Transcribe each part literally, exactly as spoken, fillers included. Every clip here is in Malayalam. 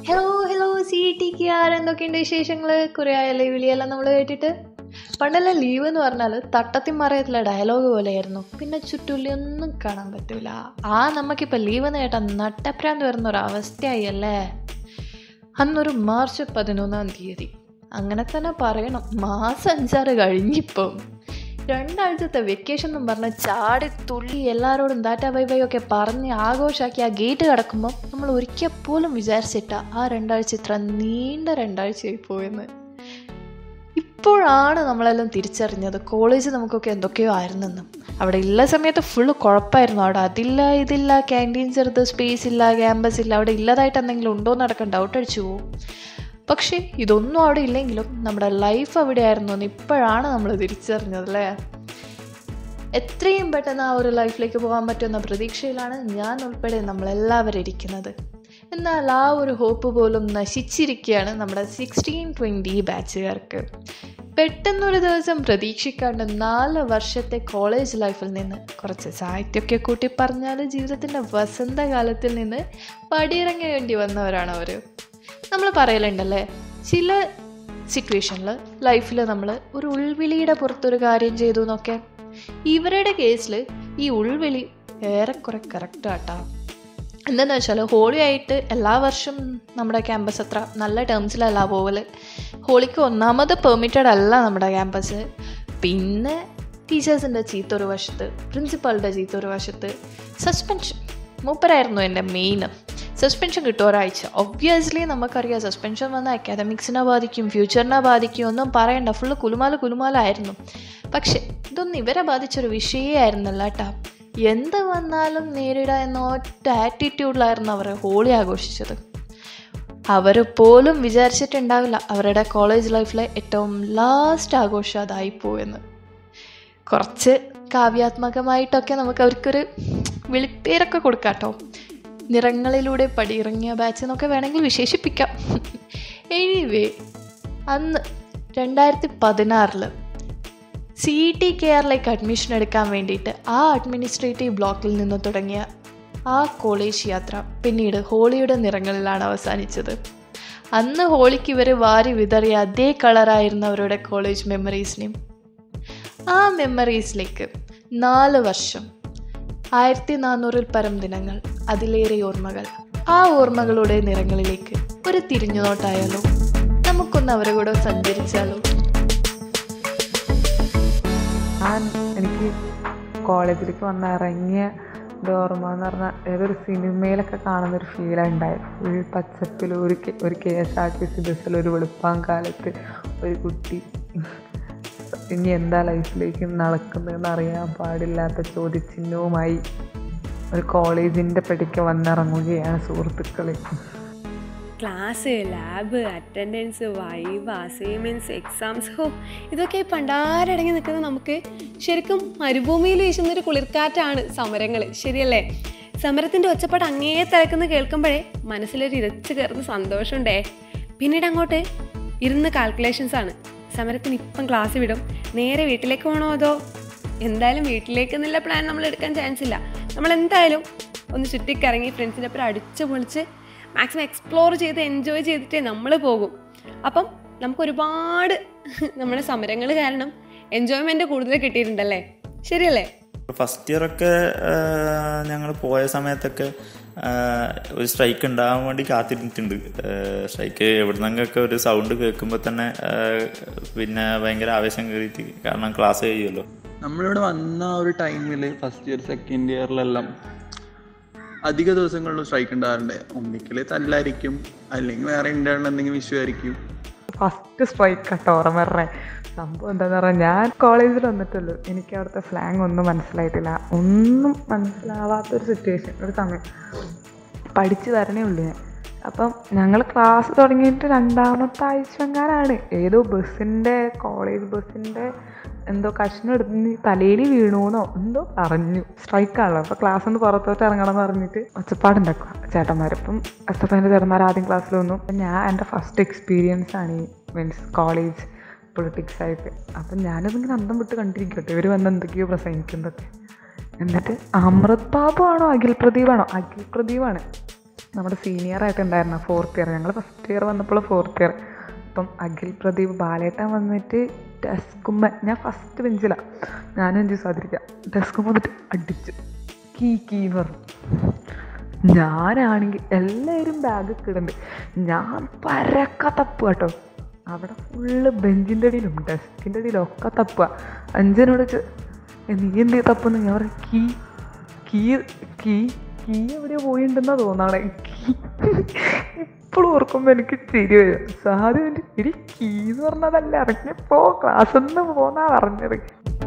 Hello hello C T K R എന്തൊക്കെയുണ്ട് വിശേഷങ്ങൾ? കുറേ ആയല്ലേ വിളിയെല്ലാം നമ്മൾ കേട്ടിട്ട്. പണ്ടെല്ലാം ലീവ് എന്ന് പറഞ്ഞാൽ തട്ടത്തി മറയത്തിലെ ഡയലോഗ് പോലെയായിരുന്നു. പിന്നെ ചുറ്റുള്ളി ഒന്നും കാണാൻ പറ്റൂല. ആ നമുക്കിപ്പോൾ ലീവ് എന്ന് കേട്ടാൽ നട്ടപ്രാന്ത് വരുന്ന ഒരു അവസ്ഥയായി അല്ലേ. അന്നൊരു മാർച്ച് പതിനൊന്നാം തീയതി അങ്ങനെ തന്നെ പറയണം. മാസം അഞ്ചാറ് കഴിഞ്ഞിപ്പം രണ്ടാഴ്ചത്തെ വെക്കേഷൻ എന്നും പറഞ്ഞ് ചാടി തുള്ളി എല്ലാവരോടും ദാറ്റ ബൈ ബൈ ഒക്കെ പറഞ്ഞ് ആഘോഷമാക്കി ആ ഗേറ്റ് കിടക്കുമ്പോൾ നമ്മൾ ഒരിക്കൽ പോലും വിചാരിച്ചിട്ട ആ രണ്ടാഴ്ച ഇത്ര നീണ്ട രണ്ടാഴ്ചയായി പോയെന്ന്. ഇപ്പോഴാണ് നമ്മളെല്ലാം തിരിച്ചറിഞ്ഞത് കോളേജ് നമുക്കൊക്കെ എന്തൊക്കെയോ ആയിരുന്നെന്നും. അവിടെ ഉള്ള സമയത്ത് ഫുള്ള് കുഴപ്പമായിരുന്നു. അവിടെ അതില്ല ഇതില്ല, ക്യാൻറ്റീൻ ചെറുത്, സ്പേസ് ഇല്ല, ക്യാമ്പസ് ഇല്ല, അവിടെ ഇല്ലതായിട്ട് എന്തെങ്കിലും ഉണ്ടോ എന്നടക്കം ഡൗട്ട് അടിച്ചു പോകും. പക്ഷേ ഇതൊന്നും അവിടെ ഇല്ലെങ്കിലും നമ്മുടെ ലൈഫ് അവിടെ ആയിരുന്നു എന്ന് ഇപ്പോഴാണ് നമ്മൾ തിരിച്ചറിഞ്ഞതല്ലേ. എത്രയും പെട്ടെന്ന് ആ ഒരു ലൈഫിലേക്ക് പോകാൻ പറ്റുന്ന പ്രതീക്ഷയിലാണ് ഞാൻ ഉൾപ്പെടെ നമ്മളെല്ലാവരും ഇരിക്കുന്നത്. എന്നാൽ ആ ഒരു ഹോപ്പ് പോലും നശിച്ചിരിക്കുകയാണ് നമ്മുടെ സിക്സ്റ്റീൻ ട്വൻറ്റി ബാച്ചുകാർക്ക്. പെട്ടെന്നൊരു ദിവസം പ്രതീക്ഷിക്കാണ്ട് നാല് വർഷത്തെ കോളേജ് ലൈഫിൽ നിന്ന് കുറച്ച് സാഹിത്യമൊക്കെ കൂട്ടി പറഞ്ഞാൽ ജീവിതത്തിൻ്റെ വസന്തകാലത്തിൽ നിന്ന് പടിയിറങ്ങേണ്ടി വന്നവരാണ് അവർ. നമ്മൾ പറയലുണ്ടല്ലേ, ചില സിറ്റുവേഷനിൽ ലൈഫിൽ നമ്മൾ ഒരു ഉൾവിളിയുടെ പുറത്തൊരു കാര്യം ചെയ്തു എന്നൊക്കെ. ഇവരുടെ കേസിൽ ഈ ഉൾവിളി ഏറെക്കുറെ കറക്റ്റ് ആട്ടാ. എന്താണെന്ന് വെച്ചാൽ ഹോളി ആയിട്ട് എല്ലാ വർഷവും നമ്മുടെ ക്യാമ്പസ് അത്ര നല്ല ടേംസിലല്ല പോകൽ. ഹോളിക്ക് ഒന്നാമത് പെർമിറ്റഡ് അല്ല നമ്മുടെ ക്യാമ്പസ്. പിന്നെ ടീച്ചേഴ്സിൻ്റെ ചീത്തൊരു വശത്ത്, പ്രിൻസിപ്പാളുടെ ചീത്തൊരു വശത്ത്, സസ്പെൻഷൻ മൂപ്പരായിരുന്നു എൻ്റെ മെയിൻ. സസ്പെൻഷൻ കിട്ടും ഒരാഴ്ച. ഒബ്വിയസ്ലി നമുക്കറിയാം സസ്പെൻഷൻ വന്നാൽ അക്കാദമിക്സിനെ ബാധിക്കും, ഫ്യൂച്ചറിനെ ബാധിക്കും, ഒന്നും പറയണ്ട. ഫുള്ള് കുലുമാല കുലുമാലായിരുന്നു. പക്ഷെ ഇതൊന്നും ഇവരെ ബാധിച്ചൊരു വിഷയമായിരുന്നല്ല കേട്ടോ. എന്ത് വന്നാലും നേരിടുക എന്ന ഒറ്റ ആറ്റിറ്റ്യൂഡിലായിരുന്നു അവർ ഹോളി ആഘോഷിച്ചത്. അവർ പോലും വിചാരിച്ചിട്ടുണ്ടാവില്ല അവരുടെ കോളേജ് ലൈഫിലെ ഏറ്റവും ലാസ്റ്റ് ആഘോഷം അതായിപ്പോയെന്ന്. കുറച്ച് കാവ്യാത്മകമായിട്ടൊക്കെ നമുക്ക് അവർക്കൊരു വിളിപ്പേരൊക്കെ കൊടുക്കാം കേട്ടോ. നിറങ്ങളിലൂടെ പടിയിറങ്ങിയ ബാച്ച് എന്നൊക്കെ വേണമെങ്കിൽ വിശേഷിപ്പിക്കാം. എനിവേ, അന്ന് രണ്ടായിരത്തി പതിനാറിൽ സി ടി കെ ആറിലേക്ക് അഡ്മിഷൻ എടുക്കാൻ വേണ്ടിയിട്ട് ആ അഡ്മിനിസ്ട്രേറ്റീവ് ബ്ലോക്കിൽ നിന്ന് തുടങ്ങിയ ആ കോളേജ് യാത്ര പിന്നീട് ഹോളിയുടെ നിറങ്ങളിലാണ് അവസാനിച്ചത്. അന്ന് ഹോളിക്ക് ഇവർ വാരി വിതറിയ അതേ കളറായിരുന്ന അവരുടെ കോളേജ് മെമ്മറീസിനെയും ആ മെമ്മറീസിലേക്ക് നാല് വർഷം, ആയിരത്തി നാനൂറിൽ പരം ദിനങ്ങൾ, അതിലേറെ ഓർമ്മകൾ. ആ ഓർമ്മകളുടെ നിറങ്ങളിലേക്ക് ഒരു തിരിഞ്ഞുനോട്ടായാലോ? നമുക്കൊന്ന് അവരെ കൂടെ സഞ്ചരിച്ചാലോ? ഞാൻ എനിക്ക് കോളേജിലേക്ക് വന്ന് ഇറങ്ങിയ ഒരു ഓർമ്മ എന്ന് പറഞ്ഞാൽ ഏതൊരു സിനിമയിലൊക്കെ കാണുന്നൊരു ഫീലാണ് ഉണ്ടായത്. ഫുൾ പച്ചപ്പിൽ ഒരു ഒരു K S R T C ബസ്സിൽ ഒരു വെളുപ്പാങ്കാലത്ത് ഒരു കുട്ടി ഇനി എന്താ ലൈഫിലേക്ക് നടക്കുന്നതെന്ന് അറിയാൻ പാടില്ലാത്ത ചോദ്യചിഹ്നവുമായി ഒരു കോളേജിൻ്റെ പടിക്ക് വന്നിറങ്ങുകയാണ് സുഹൃത്തുക്കളെ. Class, lab, attendance, viva, assignments, exams, ഹോ ഇതൊക്കെ പണ്ടാരടങ്ങി നിൽക്കുന്ന നമുക്ക് ശരിക്കും മരുഭൂമിയിൽ വീശുന്നൊരു കുളിർക്കാറ്റാണ് സമരങ്ങൾ. ശരിയല്ലേ? സമരത്തിൻ്റെ ഒച്ചപ്പാട് അങ്ങേ തിളക്കുന്ന കേൾക്കുമ്പോഴേ മനസ്സിലൊരു ഇരച്ച് കയറുന്ന സന്തോഷമുണ്ടേ. പിന്നീട് അങ്ങോട്ട് ഇരുന്ന് കാൽക്കുലേഷൻസാണ്. സമരത്തിന് ഇപ്പം ക്ലാസ് വിടും, നേരെ വീട്ടിലേക്ക് പോകണോ അതോ? എന്തായാലും വീട്ടിലേക്ക് എന്നുള്ള പ്ലാൻ നമ്മൾ എടുക്കാൻ ചാൻസ് ഇല്ല. നമ്മളെന്തായാലും ഒന്ന് ചുറ്റിക്കറങ്ങി ഫ്രണ്ട്സിൻ്റെ ഒപ്പം അടിച്ച് പൊളിച്ച് മാക്സിമം എക്സ്പ്ലോർ ചെയ്ത് എൻജോയ് ചെയ്തിട്ടേ നമ്മൾ പോകും. അപ്പം നമുക്ക് ഒരുപാട് നമ്മുടെ സമരങ്ങൾ കാരണം എൻജോയ്മെൻറ്റ് കൂടുതൽ കിട്ടിയിട്ടുണ്ടല്ലേ? ശരിയല്ലേ? ഫസ്റ്റ് ഇയറൊക്കെ ഞങ്ങൾ പോയ സമയത്തൊക്കെ ഒരു സ്ട്രൈക്ക് ഉണ്ടാകാൻ വേണ്ടി കാത്തിരുന്നിട്ടുണ്ട്. സ്ട്രൈക്ക് എവിടുന്നെങ്കിലൊക്കെ ഒരു സൗണ്ട് കേൾക്കുമ്പോൾ തന്നെ പിന്നെ ഭയങ്കര ആവേശം കയറിയിട്ട്, കാരണം ക്ലാസ് കഴിയുമല്ലോ. നമ്മളിവിടെ വന്ന ഒരു ടൈമിൽ ഫസ്റ്റ് ഇയർ സെക്കൻഡ് ഇയറിലെല്ലാം അധിക ദിവസങ്ങളിലും സ്ട്രൈക്ക് ഉണ്ടാകാറുണ്ട്. ഒന്നിക്കൽ തല്ലായിരിക്കും, അല്ലെങ്കിൽ വേറെ ഇന്റേണൽ എന്തെങ്കിലും ഇഷ്യൂ ആയിരിക്കും. ഫസ്റ്റ് സ്ട്രൈക്ക് കേട്ടോ ഓർമ്മ പറഞ്ഞേ. സംഭവം എന്താണെന്ന് പറഞ്ഞാൽ ഞാൻ കോളേജിൽ വന്നിട്ടുള്ളൂ. എനിക്ക് അവിടുത്തെ സ്ലാങ് ഒന്നും മനസ്സിലായിട്ടില്ല. ഒന്നും മനസ്സിലാവാത്തൊരു സിറ്റുവേഷൻ, ഒരു സമയം പഠിച്ചു തരണേ ഉള്ളൂ ഞാൻ. അപ്പം ഞങ്ങൾ ക്ലാസ് തുടങ്ങിയിട്ട് രണ്ടാമത്തെ ആഴ്ചങ്ങാനാണ് ഏതോ ബസ്സിൻ്റെ കോളേജ് ബസ്സിൻ്റെ എന്തോ കഷ്ണം എടുത്ത് തലയിൽ വീണൂന്നോ എന്തോ പറഞ്ഞു. സ്ട്രൈക്കാണല്ലോ, അപ്പോൾ ക്ലാസ്സിൽ നിന്ന് പുറത്തോട്ട് ഇറങ്ങണം എന്ന് പറഞ്ഞിട്ട് ഒച്ചപ്പാടുണ്ടാക്കുക ചേട്ടന്മാർ. ഇപ്പം എസ് എഫ് ഐൻ്റെ ചേട്ടന്മാർ ആദ്യം ക്ലാസ്സിൽ വന്നു. അപ്പം ഞാൻ എൻ്റെ ഫസ്റ്റ് എക്സ്പീരിയൻസ് ആണ് ഈ മീൻസ് കോളേജ് പൊളിറ്റിക്സ് ആയിട്ട്. അപ്പം ഞാനതിങ്ങനെ അന്തം വിട്ട് കണ്ടിരിക്കട്ടെ ഇവർ വന്ന് എന്തൊക്കെയോ പ്രസംഗിക്കുന്നതൊക്കെ. എന്നിട്ട് അമൃത് ബാബു ആണോ അഖിൽ പ്രദീപാണോ? അഖിൽ പ്രദീപാണ് നമ്മുടെ സീനിയറായിട്ടുണ്ടായിരുന്നു ഫോർത്ത് ഇയർ. ഞങ്ങൾ ഫസ്റ്റ് ഇയർ വന്നപ്പോൾ ഫോർത്ത് ഇയർ. അപ്പം അഖിൽ പ്രദീപ് ബാലേട്ടൻ വന്നിട്ട് ഡെസ്കുമ്മ, ഞാൻ ഫസ്റ്റ് ബെഞ്ചിലാണ്, ഞാനും അഞ്ച് സാധിരിക്കാം. ഡെസ്കുമ്മ വന്നിട്ട് അടിച്ചു കീ കീ എന്ന് പറഞ്ഞു. ഞാനാണെങ്കിൽ എല്ലാവരും ബാഗ് കിടണ്ട്, ഞാൻ പരക്ക തപ്പുക കേട്ടോ. അവിടെ ഫുള്ള് ബെഞ്ചിൻ്റെ അടിയിലും ഡെസ്കിൻ്റെ അടിയിലും ഒക്കെ തപ്പുക. അഞ്ചനോട് നീ എന്ത് തപ്പുന്നു? ഞാൻ പറയും കീ കീ കീ കീ എവിടെയോ പോയിട്ടുണ്ടെന്നാ തോന്നാണേ. കീ ഇപ്പോഴും ഓർക്കുമ്പോൾ എനിക്ക് ചിരി വരും. സാധ്യത എൻ്റെ ഇടി കീ എന്ന് പറഞ്ഞതല്ല, ഇറങ്ങിയപ്പോ ക്ലാസ്സിൽ നിന്ന് പോന്നാ പറഞ്ഞത്.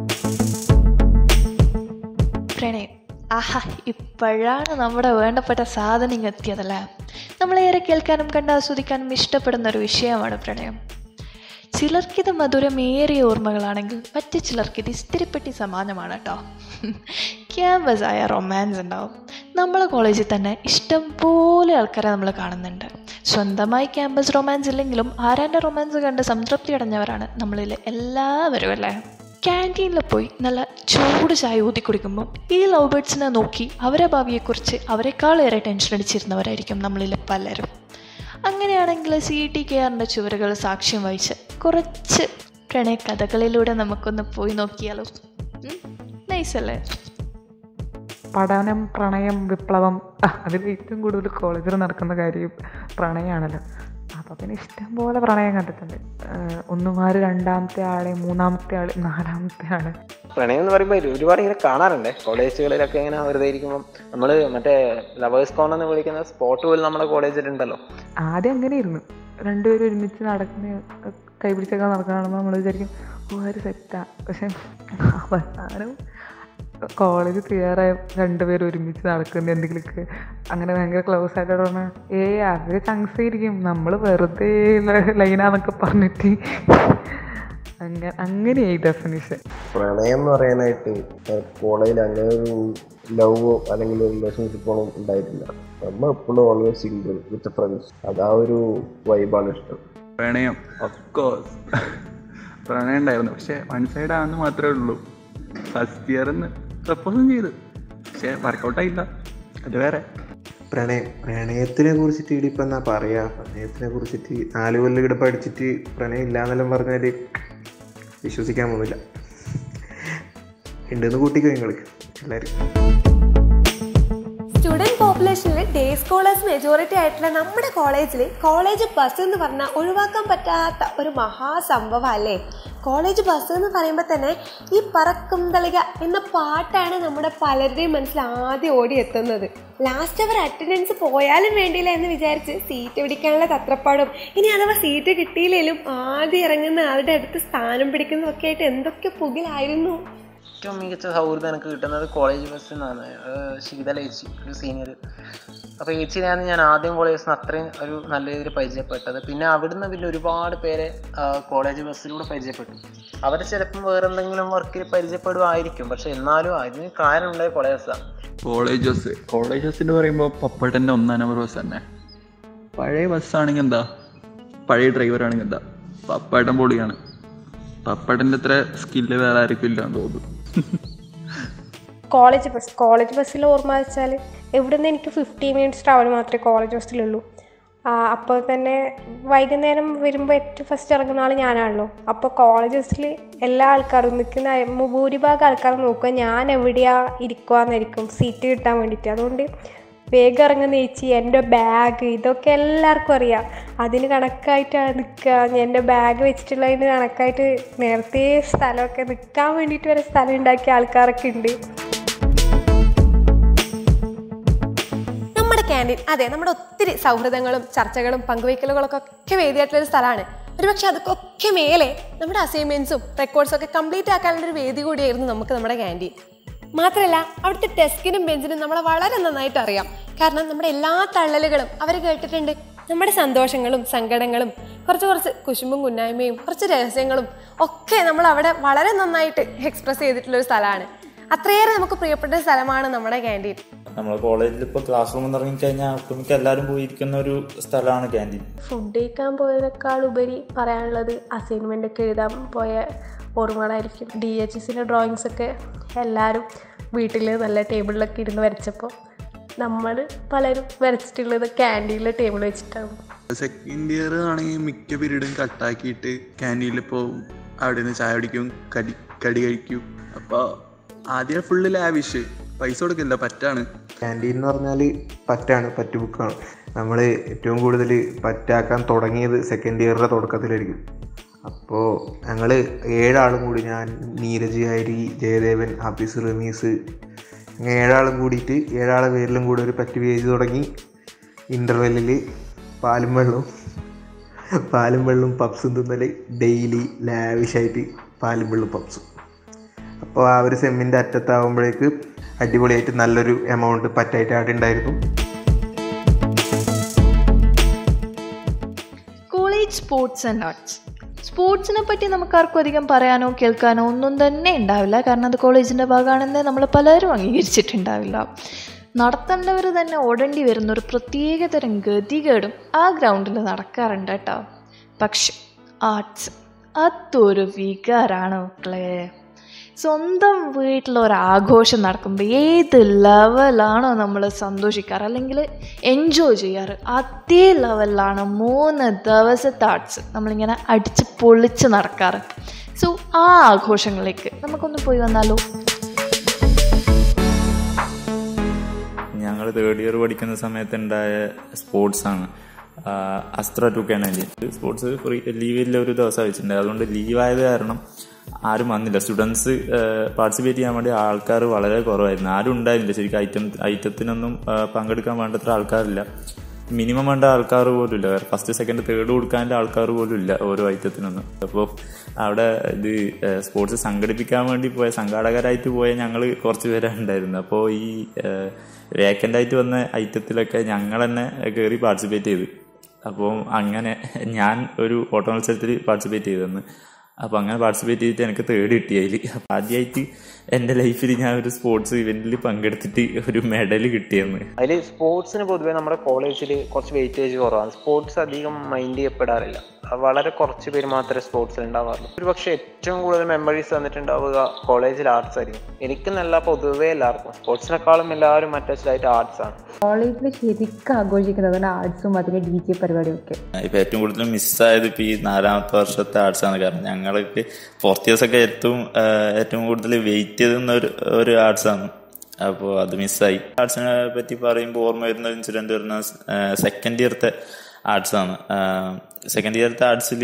പ്രണയം, ആഹാ, ഇപ്പോഴാണ് നമ്മുടെ വേണ്ടപ്പെട്ട സാധനം എത്തിയതല്ലേ. നമ്മളേറെ കേൾക്കാനും കണ്ടാസ്വദിക്കാനും ഇഷ്ടപ്പെടുന്ന ഒരു വിഷയമാണ് പ്രണയം. ചിലർക്കിത് മധുരമേറിയ ഓർമ്മകളാണെങ്കിൽ മറ്റു ചിലർക്കിത് ഇസ്തിരിപ്പെട്ടി സമാനമാണ് കേട്ടോ. ക്യാമ്പസ് ആയ റൊമാൻസ് ഉണ്ടാവും. നമ്മളെ കോളേജിൽ തന്നെ ഇഷ്ടം പോലെ ആൾക്കാരെ നമ്മൾ കാണുന്നുണ്ട്. സ്വന്തമായി ക്യാമ്പസ് റൊമാൻസ് ഇല്ലെങ്കിലും ആരാൻ്റെ റൊമാൻസ് കണ്ട് സംതൃപ്തി അടഞ്ഞവരാണ് നമ്മളിൽ എല്ലാവരും അല്ലേ. ക്യാൻറ്റീനിൽ പോയി നല്ല ചൂട് ചായ ഊതി കുടിക്കുമ്പോൾ ഈ ലവ് ബേർഡ്സിനെ നോക്കി അവരെ ഭാവിയെക്കുറിച്ച് അവരെക്കാളേറെ ടെൻഷൻ അടിച്ചിരുന്നവരായിരിക്കും നമ്മളിൽ പലരും. അങ്ങനെയാണെങ്കിൽ സി ടി കെ ആറിൻ്റെ ചുവരുകൾ സാക്ഷ്യം വഹിച്ച് കുറച്ച് പ്രണയകഥകളിലൂടെ നമുക്കൊന്ന് പോയി നോക്കിയാലോ? നൈസല്ലേ? പഠനം, പ്രണയം, വിപ്ലവം, അതിൽ ഏറ്റവും കൂടുതൽ കോളേജിൽ നടക്കുന്ന കാര്യം പ്രണയമാണല്ലോ. അപ്പോൾ പിന്നെ ഇഷ്ടം പോലെ പ്രണയം കണ്ടിട്ടുണ്ട്. ഒന്നുമാര്, രണ്ടാമത്തെ ആള്, മൂന്നാമത്തെ ആള്, നാലാമത്തെ ആള്. പ്രണയം എന്ന് പറയുമ്പോൾ ഒരുപാട് ഇങ്ങനെ കാണാറുണ്ട് കോളേജുകളിലൊക്കെ. ഇങ്ങനെ വെറുതെ ഇരിക്കുമ്പോൾ നമ്മൾ മറ്റേ ലവേഴ്സ് കോൺ എന്ന് വിളിക്കുന്ന സ്പോട്ട് പോലും നമ്മുടെ കോളേജിലുണ്ടല്ലോ. ആദ്യം അങ്ങനെയായിരുന്നു, രണ്ടുപേരും ഒരുമിച്ച് നടക്കുന്ന കൈപിടിച്ചൊക്കെ നടക്കണമെന്ന് നമ്മൾ വിചാരിക്കും ഓ ഒരു സെറ്റാ. പക്ഷെ അവസാനം കോളേജ് ക്ലിയറായ രണ്ടുപേരും ഒരുമിച്ച് നടക്കുന്ന എന്തെങ്കിലുമൊക്കെ അങ്ങനെ ഭയങ്കര ക്ലോസ് ആയിട്ട് പറഞ്ഞാൽ ഏ അവർ ചങ്സ് ഇരിക്കും, നമ്മൾ വെറുതെ ലൈനാന്നൊക്കെ പറഞ്ഞിട്ട് അങ്ങനെ അങ്ങനെയായി ഡെഫിനിഷൻ. പ്രണയം എന്ന് പറയാനായിട്ട് കോളേജിൽ അങ്ങനെ ഒരു ലവോ അല്ലെങ്കിൽ റിലേഷൻഷിപ്പോ ഉണ്ടായിട്ടില്ല. നമ്മൾ എപ്പോഴും ഓൾവേസ് സിംഗിൾ വിത്ത് ഫ്രണ്ട്സ്. അതാ ഒരു വൈബാണ് ഇഷ്ടം. പ്രണയം ഓഫ്കോഴ്സ് പ്രണയം ഉണ്ടായിരുന്നു, പക്ഷെ വൺ സൈഡ് ആണെന്ന് മാത്രമേ ഉള്ളൂ. ഫസ്റ്റ് ഇയറിന്ന് പ്രപ്പോസും ചെയ്ത്, പക്ഷെ വർക്കൗട്ടായില്ല, അത് വേറെ. പ്രണയം പ്രണയത്തിനെ കുറിച്ചിട്ട് ഇടിപ്പം എന്നാ പറയാ, പ്രണയത്തിനെ കുറിച്ചിട്ട് നാല് കൊല്ലം ഇവിടെ പഠിച്ചിട്ട് പ്രണയം ഇല്ലാന്നെല്ലാം പറഞ്ഞാൽ വിശ്വസിക്കാൻ പോകുന്നില്ല. ഉണ്ടെന്ന് കൂട്ടിക്കോ നിങ്ങൾ എല്ലാവരും. സ്റ്റുഡൻറ് പോപ്പുലേഷനിൽ ഡേ സ്കോളേഴ്സ് മെജോറിറ്റി ആയിട്ടുള്ള നമ്മുടെ കോളേജിൽ കോളേജ് ബസ് എന്ന് പറഞ്ഞാൽ ഒഴിവാക്കാൻ പറ്റാത്ത ഒരു മഹാസംഭവം അല്ലേ. കോളേജ് ബസ് എന്ന് പറയുമ്പോൾ തന്നെ ഈ പറക്കും തളിക എന്ന പാട്ടാണ് നമ്മുടെ പലരുടെയും മനസ്സിൽ ആദ്യം ഓടിയെത്തുന്നത്. ലാസ്റ്റ് അവർ അറ്റൻഡൻസ് പോയാലും വേണ്ടിയില്ല എന്ന് വിചാരിച്ച് സീറ്റ് പിടിക്കാനുള്ള തത്രപ്പാടും, ഇനി അഥവാ സീറ്റ് കിട്ടിയില്ലെങ്കിലും ആദ്യം ഇറങ്ങുന്ന ആളുടെ അടുത്ത് സ്ഥാനം പിടിക്കുന്നതൊക്കെ ആയിട്ട് എന്തൊക്കെ പുകിലായിരുന്നു. ഏറ്റവും മികച്ച സൗഹൃദം എനിക്ക് കിട്ടുന്നത് കോളേജ് ബസ്സിൽ നിന്നാണ്. ശീതല ചേച്ചി, ഒരു സീനിയർ. അപ്പോൾ ചേച്ചിനെയാണ് ഞാൻ ആദ്യം കോളേജ് ബസ്സിൽ നിന്ന് അത്രയും ഒരു നല്ല രീതിയിൽ പരിചയപ്പെട്ടത്. പിന്നെ അവിടുന്ന് പിന്നെ ഒരുപാട് പേരെ കോളേജ് ബസ്സിലൂടെ പരിചയപ്പെട്ടു. അവർ ചിലപ്പം വേറെ എന്തെങ്കിലും വർക്കിൽ പരിചയപ്പെടുമായിരിക്കും, പക്ഷെ എന്നാലും അതിന് കാരണം ഉണ്ടായ കോളേജ് ബസ്സാണ്. കോളേജ് ബസ് കോളേജ് ബസ് എന്ന് പറയുമ്പോൾ പപ്പട്ടൻ്റെ ഒന്നാം നമ്പർ ബസ് തന്നെ. പഴയ ബസ്സാണെങ്കിൽ എന്താ, പഴയ ഡ്രൈവർ ആണെങ്കിൽ എന്താ, പപ്പേട്ടൻ പൊളിയാണ്. പപ്പേട്ടൻ്റെ അത്ര സ്കില്ല് വേറെ ആർക്കും ഇല്ലാന്ന് തോന്നുന്നു. കോളേജ് ബസ് കോളേജ് ബസ്സിൽ ഓർമ്മ വെച്ചാൽ ഇവിടുന്ന് എനിക്ക് ഫിഫ്റ്റീൻ മിനിറ്റ്സ് ട്രാവൽ മാത്രമേ കോളേജ് ബസ്സിലുള്ളൂ. അപ്പോൾ തന്നെ വൈകുന്നേരം വരുമ്പോൾ ഏറ്റവും ഫസ്റ്റ് ഇറങ്ങുന്ന ആൾ ഞാനാണല്ലോ. അപ്പോൾ കോളേജ് ബസ്സിൽ എല്ലാ ആൾക്കാരും നിൽക്കുന്ന ഭൂരിഭാഗം ആൾക്കാരും നോക്കുക ഞാൻ എവിടെയാണ് ഇരിക്കുവാന്നായിരിക്കും സീറ്റ് കിട്ടാൻ വേണ്ടിയിട്ട്. അതുകൊണ്ട് വേഗം ഇറങ്ങുന്ന ചേച്ചി, എൻ്റെ ബാഗ്, ഇതൊക്കെ എല്ലാവർക്കും അറിയാം. അതിന് കണക്കായിട്ടാണ് നിൽക്കുക. എൻ്റെ ബാഗ് വെച്ചിട്ടുള്ളതിന് കണക്കായിട്ട് നേരത്തെ സ്ഥലമൊക്കെ നിൽക്കാൻ വേണ്ടിയിട്ട് വരെ സ്ഥലം ഉണ്ടാക്കിയ ആൾക്കാരൊക്കെ ഉണ്ട്. നമ്മുടെ ക്യാൻറ്റീൻ, അതെ, നമ്മുടെ ഒത്തിരി സൗഹൃദങ്ങളും ചർച്ചകളും പങ്കുവയ്ക്കലുകളൊക്കെ ഒക്കെ വേദിയായിട്ടുള്ളൊരു സ്ഥലമാണ്. ഒരുപക്ഷെ അതൊക്കെ മേലെ നമ്മുടെ അസൈൻമെൻറ്റ്സും റെക്കോർഡ്സും ഒക്കെ കംപ്ലീറ്റ് ആക്കാനുള്ളൊരു വേദി കൂടിയായിരുന്നു നമുക്ക് നമ്മുടെ ക്യാൻറ്റീൻ. മാത്രമല്ല അവിടുത്തെ ഡെസ്കിനും ബെഞ്ചിനും നമ്മളെ വളരെ നന്നായിട്ട് അറിയാം. കാരണം നമ്മുടെ എല്ലാ തള്ളലുകളും അവർ കേട്ടിട്ടുണ്ട്. നമ്മുടെ സന്തോഷങ്ങളും സങ്കടങ്ങളും കുറച്ച് കുറച്ച് കുശുമ്പും കുന്നായ്മയും കുറച്ച് രഹസ്യങ്ങളും ഒക്കെ നമ്മൾ അവിടെ വളരെ നന്നായിട്ട് എക്സ്പ്രസ് ചെയ്തിട്ടുള്ളൊരു സ്ഥലമാണ്. അത്രയേറെ നമുക്ക് പ്രിയപ്പെട്ട ഒരു സ്ഥലമാണ് നമ്മുടെ ക്യാൻറ്റീൻ. നമ്മുടെ കോളേജിൽ ഇപ്പോൾ ക്ലാസ് റൂമിൽ നിന്ന് ഇറങ്ങിക്കഴിഞ്ഞാൽ ഒട്ടുമിക്ക എല്ലാവരും പോയിരിക്കുന്ന ഒരു സ്ഥലമാണ് ക്യാൻറ്റീൻ. ഫുഡ് കഴിക്കാൻ പോയതിനേക്കാൾ ഉപരി പറയാനുള്ളത് അസൈൻമെൻ്റ് ഒക്കെ എഴുതാൻ പോയ ഓർമ്മകളായിരിക്കും. ഡി എച്ച് എസിൻ്റെ ഡ്രോയിങ്സൊക്കെ എല്ലാവരും വീട്ടിൽ നല്ല ടേബിളിലൊക്കെ ഇരുന്ന് വരച്ചപ്പോൾ നമ്മൾ പലരും വരച്ചിട്ടുള്ളത് ക്യാൻറ്റീനിലെ ടേബിൾ വെച്ചിട്ടാണ്. സെക്കൻഡ് ഇയർ ആണെങ്കിൽ മിക്ക പീരീഡും കട്ടാക്കിയിട്ട് ക്യാൻറ്റീനിൽ പോവും, അവിടെ നിന്ന് ചായ കുടിക്കും, കടി കടി കഴിക്കും. അപ്പോൾ ആദ്യം ഫുള്ള് ലാവിഷ്, പൈസ കൊടുക്കില്ല, പറ്റാണ്. ക്യാൻറ്റീൻ എന്ന് പറഞ്ഞാൽ പറ്റാണ്, പറ്റ് ബുക്കാണ്. നമ്മൾ ഏറ്റവും കൂടുതൽ പറ്റാക്കാൻ തുടങ്ങിയത് സെക്കൻഡ് ഇയറിൻ്റെ തുടക്കത്തിലായിരിക്കും. അപ്പോൾ ഞങ്ങൾ ഏഴാളും കൂടി, ഞാൻ നീരജ്, ഹരി, ജയദേവൻ, ഹാഫീസ്, റമീസ്, അങ്ങനെ ഏഴാളും കൂടിയിട്ട് ഏഴാളെ പേരിലും കൂടി ഒരു പറ്റ് പേജ് തുടങ്ങി. ഇൻ്റർവെല്ലിൽ പാലും വെള്ളവും പാലും വെള്ളവും പപ്സും തിന്നൽ ഡെയിലി ലാവിഷായിട്ട് പാലും വെള്ളവും പപ്സും. അപ്പോൾ ആ ഒരു സെമ്മിൻ്റെ അറ്റത്താകുമ്പോഴേക്ക് അടിപൊളിയായിട്ട് നല്ലൊരു എമൗണ്ട് പറ്റായിട്ട് അവിടെ ഉണ്ടായിരുന്നു. College sports and arts. സ്പോർട്സിനെ പറ്റി നമുക്കാർക്കും അധികം പറയാനോ കേൾക്കാനോ ഒന്നും തന്നെ ഉണ്ടാവില്ല. കാരണം അത് കോളേജിൻ്റെ ഭാഗമാണെന്നേ നമ്മൾ പലരും അംഗീകരിച്ചിട്ടുണ്ടാവില്ല. നടത്തേണ്ടവർ തന്നെ ഓടേണ്ടി വരുന്ന ഒരു പ്രത്യേക തരം ഗതികേടും ആ ഗ്രൗണ്ടിൽ നടക്കാറുണ്ട് കേട്ടോ. പക്ഷെ ആർട്സ് അതൊരു വികാരമാണ് മക്കളെ. സ്വന്തം വീട്ടിലൊരാഘോഷം നടക്കുമ്പോൾ ഏത് ലെവലാണോ നമ്മൾ സന്തോഷിക്കാറ് അല്ലെങ്കിൽ എൻജോയ് ചെയ്യാറ്, അതേ ലെവലിലാണ് മൂന്ന് ദിവസത്തെ ആർട്സ് നമ്മളിങ്ങനെ അടിച്ച് പൊളിച്ച് നടക്കാറ്. സോ ആ ആഘോഷങ്ങളിലേക്ക് നമുക്കൊന്ന് പോയി വന്നാലോ. ഞങ്ങൾ തേർഡ് ഇയർ പഠിക്കുന്ന സമയത്തുണ്ടായ സ്പോർട്സാണ് അസ്ത്ര ടു കെനലി. സ്പോർട്സ് ഫ്രീ ലീവില്ല ഒരു ദിവസം വെച്ചിട്ടുണ്ട്. അതുകൊണ്ട് ലീവായത് കാരണം ആരും വന്നില്ല. സ്റ്റുഡൻസ് പാർട്ടിസിപ്പേറ്റ് ചെയ്യാൻ വേണ്ടി ആൾക്കാർ വളരെ കുറവായിരുന്നു. ആരും ഉണ്ടായിരുന്നില്ല ശരിക്കും. ഐറ്റം ഐറ്റത്തിനൊന്നും പങ്കെടുക്കാൻ വേണ്ടത്ര ആൾക്കാരില്ല. മിനിമം വേണ്ട ആൾക്കാർ പോലും ഇല്ല. ഫസ്റ്റ് സെക്കൻഡ് തേർഡ് കൊടുക്കാനുള്ള ആൾക്കാർ പോലും ഇല്ല ഓരോ ഐറ്റത്തിനൊന്നും. അപ്പോൾ അവിടെ ഇത് സ്പോർട്സ് സംഘടിപ്പിക്കാൻ വേണ്ടി പോയ സംഘാടകരായിട്ട് പോയ ഞങ്ങൾ കുറച്ച് പേരാണ് ഉണ്ടായിരുന്നത്. അപ്പോൾ ഈ വേക്കൻ്റ് ആയിട്ട് വന്ന ഐറ്റത്തിലൊക്കെ ഞങ്ങൾ തന്നെ കയറി പാർട്ടിസിപ്പേറ്റ് ചെയ്ത്. അപ്പോൾ അങ്ങനെ ഞാൻ ഒരു ഓട്ട മത്സരത്തിൽ പാർട്ടിസിപ്പേറ്റ് ചെയ്തെന്ന്. അപ്പോൾ അങ്ങനെ പാർട്ടിസിപ്പേറ്റ് ചെയ്തിട്ട് എനിക്ക് തേർഡ് കിട്ടി. അതിൽ ആദ്യമായിട്ട് എൻ്റെ ലൈഫിൽ ഞാൻ ഒരു സ്പോർട്സ് ഇവന്റിൽ പങ്കെടുത്തിട്ട് ഒരു മെഡൽ കിട്ടിയെന്ന്. അതിൽ സ്പോർട്സിന് പൊതുവേ നമ്മുടെ കോളേജിൽ കുറച്ച് വെയിറ്റേജ് കുറവാണ്. സ്പോർട്സ് അധികം മൈൻഡ് ചെയ്യപ്പെടാറില്ല. വളരെ കുറച്ച് പേര് മാത്രമേ സ്പോർട്സിൽ ഉണ്ടാവാറുള്ളൂ. ഒരു പക്ഷേ ഏറ്റവും കൂടുതൽ മെമ്മറീസ് തന്നിട്ടുണ്ടാവുക കോളേജിൽ ആർട്സ് ആയിരിക്കും. എനിക്കെന്നല്ല പൊതുവേ എല്ലാവർക്കും സ്പോർട്സിനെക്കാളും എല്ലാവരും അറ്റാച്ച്ഡ് ആയിട്ട് ആർട്സ് ആണ്. കോളേജിൽ ശരിക്കും ആഘോഷിക്കുന്നത് ആർട്സും അതിലെ ഡി ജെ പരിപാടിയൊക്കെ. ഇപ്പൊ ഏറ്റവും കൂടുതൽ മിസ്സായത് ഇപ്പൊ ഈ നാലാമത്തെ വർഷത്തെ ആർട്സ് ആണ്. കാരണം ഞങ്ങൾക്ക് ഫോർത്ത് ഇയേഴ്സ് ഒക്കെ ഏറ്റവും ഏറ്റവും കൂടുതൽ വെയിറ്റ് ചെയ്തുന്ന ഒരു ഒരു ആർട്സ് ആണ്. അപ്പോൾ അത് മിസ്സായി. ആർട്സിനെ പറ്റി പറയുമ്പോൾ ഓർമ്മ വരുന്ന ഇൻസിഡന്റ് വരുന്ന സെക്കൻഡ് ഇയറത്തെ ആർട്സ് ആണ്. സെക്കൻഡ് ഇയറത്തെ ആർട്സിൽ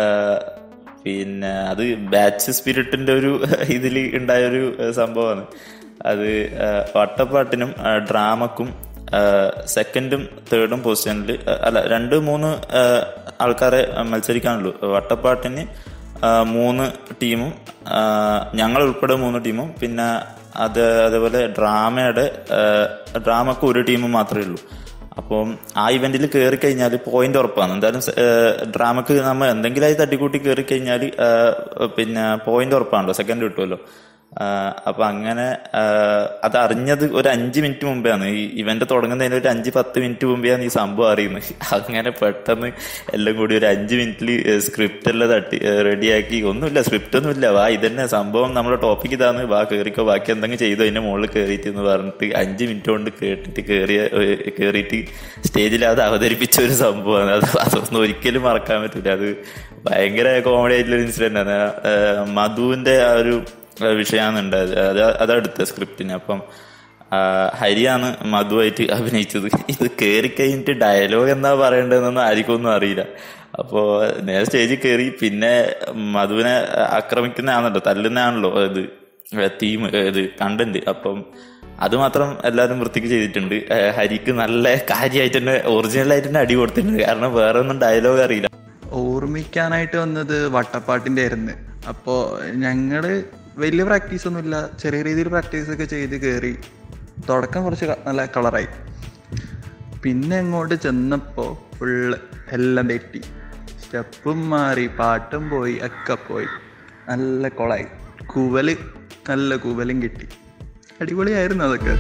പിന്നെ അത് ബാച്ച് സ്പിരിറ്റിന്റെ ഒരു ഇതിൽ ഉണ്ടായൊരു സംഭവമാണ്. അത് വട്ടപ്പാട്ടിനും ഡ്രാമക്കും സെക്കൻഡും തേർഡും പൊസിഷനിൽ അല്ല രണ്ട് മൂന്ന് ആൾക്കാരെ മത്സരിക്കാനുള്ളൂ. വട്ടപ്പാട്ടിന് മൂന്ന് ടീമും ഞങ്ങൾ ഉൾപ്പെടെ മൂന്ന് ടീമും പിന്നെ അത് അതേപോലെ ഡ്രാമയുടെ ഡ്രാമക്ക് ഒരു ടീമും മാത്രമേ ഉള്ളൂ. അപ്പം ആ ഇവന്റിൽ കയറി കഴിഞ്ഞാൽ പോയിന്റ് ഉറപ്പാണ്. എന്തായാലും ഡ്രാമക്ക് നമ്മൾ എന്തെങ്കിലുമായി തട്ടിക്കൂട്ടി കയറി കഴിഞ്ഞാൽ പിന്നെ പോയിന്റ് ഉറപ്പാണല്ലോ, സെക്കൻഡ് കിട്ടുമല്ലോ. അപ്പൊ അങ്ങനെ അത് അറിഞ്ഞത് ഒരു അഞ്ച് മിനിറ്റ് മുമ്പെയാണ്. ഈ ഇവന്റ് തുടങ്ങുന്നതിന് ഒരു അഞ്ച് പത്ത് മിനിറ്റ് മുമ്പെയാണ് ഈ സംഭവം അറിയുന്നത്. അങ്ങനെ പെട്ടെന്ന് എല്ലാം കൂടി ഒരു അഞ്ച് മിനിറ്റിൽ സ്ക്രിപ്റ്റ് എല്ലാം തട്ടി റെഡിയാക്കി. ഒന്നുമില്ല, സ്ക്രിപ്റ്റ് ഒന്നുമില്ല, വാ ഇതന്നെ സംഭവം, നമ്മുടെ ടോപ്പിക് ഇതാണ്, വാ കയറിക്കോ, ബാക്കി എന്തെങ്കിലും ചെയ്തോ അതിന്റെ മുകളിൽ കയറിയിട്ട് എന്ന് പറഞ്ഞിട്ട് അഞ്ച് മിനിറ്റ് കൊണ്ട് കേട്ടിട്ട് കയറിയ കയറിയിട്ട് സ്റ്റേജിൽ അത് അവതരിപ്പിച്ച ഒരു സംഭവമാണ്. അത് അതൊന്നും ഒരിക്കലും മറക്കാൻ പറ്റില്ല. അത് ഭയങ്കര കോമഡി ആയിട്ടുള്ള ഇൻസിഡന്റ് ആണ്. മധുവിന്റെ ആ ഒരു വിഷയമാണ് ഉണ്ടായത്. അത് അതെടുത്ത സ്ക്രിപ്റ്റിന്. അപ്പം ഹരിയാണ് മധുവായിട്ട് അഭിനയിച്ചത്. ഇത് കയറി കഴിഞ്ഞിട്ട് ഡയലോഗ് എന്താ പറയേണ്ടതെന്നൊന്നും ആർക്കൊന്നും അറിയില്ല. അപ്പോൾ നേരെ സ്റ്റേജിൽ കയറി പിന്നെ മധുവിനെ ആക്രമിക്കുന്നതാണല്ലോ, തല്ലുന്നതാണല്ലോ ഇത് തീം ഇത് കണ്ടന്റ്. അപ്പം അത് മാത്രം എല്ലാവരും വൃത്തിക്ക് ചെയ്തിട്ടുണ്ട്. ഹരിക്ക് നല്ല കാര്യമായിട്ട് തന്നെ ഒറിജിനലായിട്ട് തന്നെ അടി കൊടുത്തിട്ടുണ്ട്. കാരണം വേറെ ഒന്നും ഡയലോഗ് അറിയില്ല. ഓർമ്മിക്കാനായിട്ട് വന്നത് വട്ടപ്പാട്ടിൻ്റെ ആയിരുന്നു. അപ്പോൾ ഞങ്ങള് വലിയ പ്രാക്ടീസ് ഒന്നുമില്ല, ചെറിയ രീതിയിൽ പ്രാക്ടീസ് ഒക്കെ ചെയ്ത് കയറി. തുടക്കം കുറച്ച് നല്ല കളറായി. പിന്നെ അങ്ങോട്ട് ചെന്നപ്പോൾ ഫുള്ള് എല്ലാം തെറ്റി. സ്റ്റെപ്പും മാറി, പാട്ടും പോയി, ഒക്കെ പോയി. നല്ല കൊളായി. കൂവല് നല്ല കൂവലും കിട്ടി. അടിപൊളിയായിരുന്നു അതൊക്കെ.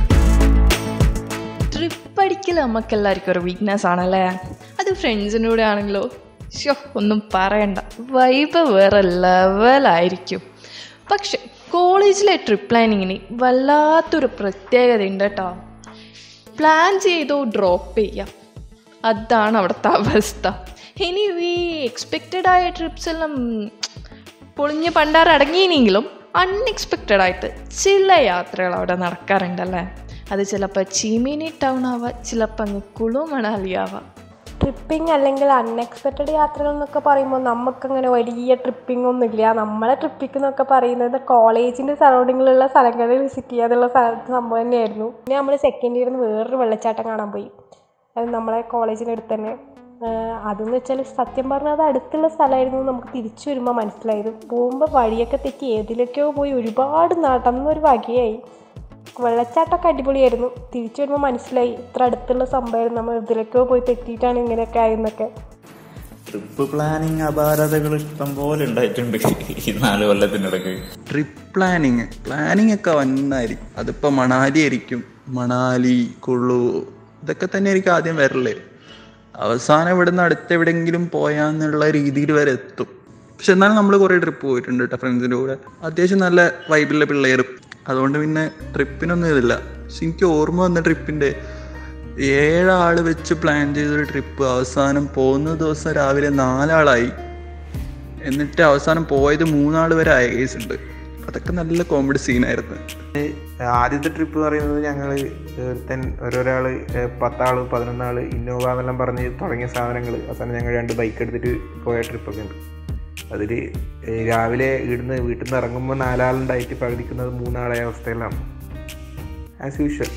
ട്രിപ്പ് അടിക്കൽ നമുക്കെല്ലാവർക്കും ഒരു വീക്ക്നെസ് ആണല്ലേ. അത് ഫ്രണ്ട്സിൻ്റെ കൂടെ ആണെങ്കിലോ ഷോ ഒന്നും പറയണ്ട, വൈബ് വേറെ ലെവലായിരിക്കും. പക്ഷെ കോളേജിലെ ട്രിപ്പ് പ്ലാനിങ്ങിന് വല്ലാത്തൊരു പ്രത്യേകത ഉണ്ട് കേട്ടോ. പ്ലാൻ ചെയ്തോ ഡ്രോപ്പ് ചെയ്യാം. അതാണ് അവിടുത്തെ അവസ്ഥ. ഇനി ഈ എക്സ്പെക്റ്റഡ് ആയ ട്രിപ്സ് എല്ലാം പൊളിഞ്ഞ് പണ്ടാറടങ്ങിയെങ്കിലും അൺഎക്സ്പെക്റ്റഡ് ആയിട്ട് ചില യാത്രകൾ അവിടെ നടക്കാറുണ്ടല്ലേ. അത് ചിലപ്പോൾ ചീമിനി ടൗൺ ആവാം, ചിലപ്പോൾ അങ്ങ് കുളു മണാലി ആവാം. ട്രിപ്പിംഗ് അല്ലെങ്കിൽ അൺഎക്സ്പെക്റ്റഡ് യാത്രകൾ എന്നൊക്കെ പറയുമ്പോൾ നമുക്കങ്ങനെ വലിയ ട്രിപ്പിംഗ് ഒന്നുമില്ല. നമ്മളെ ട്രിപ്പിംഗ് എന്നൊക്കെ പറയുന്നത് കോളേജിൻ്റെ സറൗണ്ടിങ്ങിലുള്ള സ്ഥലങ്ങളിൽ വിസിറ്റ് ചെയ്യാനുള്ള സംഭവം തന്നെയായിരുന്നു. പിന്നെ നമ്മൾ സെക്കൻഡ് ഇയറിൽ നിന്ന് വേറൊരു വെള്ളച്ചാട്ടം കാണാൻ പോയി. അത് നമ്മളെ കോളേജിൻ്റെ അടുത്ത് തന്നെ. അതെന്ന് വെച്ചാൽ സത്യം പറഞ്ഞാൽ അത് അടുത്തുള്ള സ്ഥലമായിരുന്നു. നമുക്ക് തിരിച്ചു വരുമ്പോൾ മനസ്സിലായത്. പോകുമ്പോൾ വഴിയൊക്കെ തെറ്റി ഏതിലൊക്കെയോ പോയി ഒരുപാട് നടന്നൊരു വകയായി. വെള്ളച്ചാട്ടമൊക്കെ അടിപൊളിയായിരുന്നു. തിരിച്ചു വരുമ്പോൾ മനസ്സിലായി ഇത്ര അടുത്തുള്ള സംഭവമായിരുന്നു, നമ്മൾ ഇതിലൊക്കെ പോയി തെറ്റിയിട്ടാണ് ഇങ്ങനെയൊക്കെ ആയെന്നൊക്കെ. ട്രിപ്പ് പ്ലാനിങ് അപാരതകൾ ഇഷ്ടം പോലെ ഉണ്ടായിട്ടുണ്ട് ഈ നാല് കൊല്ലത്തിനിടയ്ക്ക്. ട്രിപ്പ് പ്ലാനിങ് പ്ലാനിങ് ഒക്കെ വന്നായിരിക്കും. അതിപ്പോൾ മണാലി ആയിരിക്കും, മണാലി കുളു ഇതൊക്കെ തന്നെ ആയിരിക്കും ആദ്യം വരല്ലേ. അവസാനം ഇവിടെ നിന്ന് അടുത്തെവിടെയെങ്കിലും പോയാന്നുള്ള രീതിയിൽ വരെ എത്തും. പക്ഷെ എന്നാലും നമ്മൾ കുറേ ട്രിപ്പ് പോയിട്ടുണ്ട് കേട്ടോ ഫ്രണ്ട്സിൻ്റെ കൂടെ. അത്യാവശ്യം നല്ല വൈബിലുള്ള പിള്ളേരും. അതുകൊണ്ട് പിന്നെ ട്രിപ്പിനൊന്നും ഇതില്ല. പക്ഷെ എനിക്ക് ഓർമ്മ വന്ന ട്രിപ്പിൻ്റെ ഏഴാൾ വെച്ച് പ്ലാൻ ചെയ്തൊരു ട്രിപ്പ് അവസാനം പോകുന്ന ദിവസം രാവിലെ നാലാളായി. എന്നിട്ട് അവസാനം പോയത് മൂന്നാൾ വരെ ആയ കേസ് ഉണ്ട്. അതൊക്കെ നല്ല കോമഡി സീനായിരുന്നു. ആദ്യത്തെ ട്രിപ്പ് എന്ന് പറയുന്നത് ഞങ്ങൾ ഓരോരാൾ പത്താൾ പതിനൊന്നാൾ ഇന്നോവ എന്നെല്ലാം പറഞ്ഞ് തുടങ്ങിയ സാധനങ്ങൾ അവസാനം ഞങ്ങൾ രണ്ട് ബൈക്ക് എടുത്തിട്ട് പോയ ട്രിപ്പൊക്കെ ഉണ്ട്. അതിൽ രാവിലെ ഇവിടുന്ന് വീട്ടിൽ നിന്ന് ഇറങ്ങുമ്പോൾ നാലാളുണ്ടായിട്ട് പകുതിക്കുന്നത് മൂന്നാളായ അവസ്ഥയിലാണ് ആസ് യൂഷ്വൽ.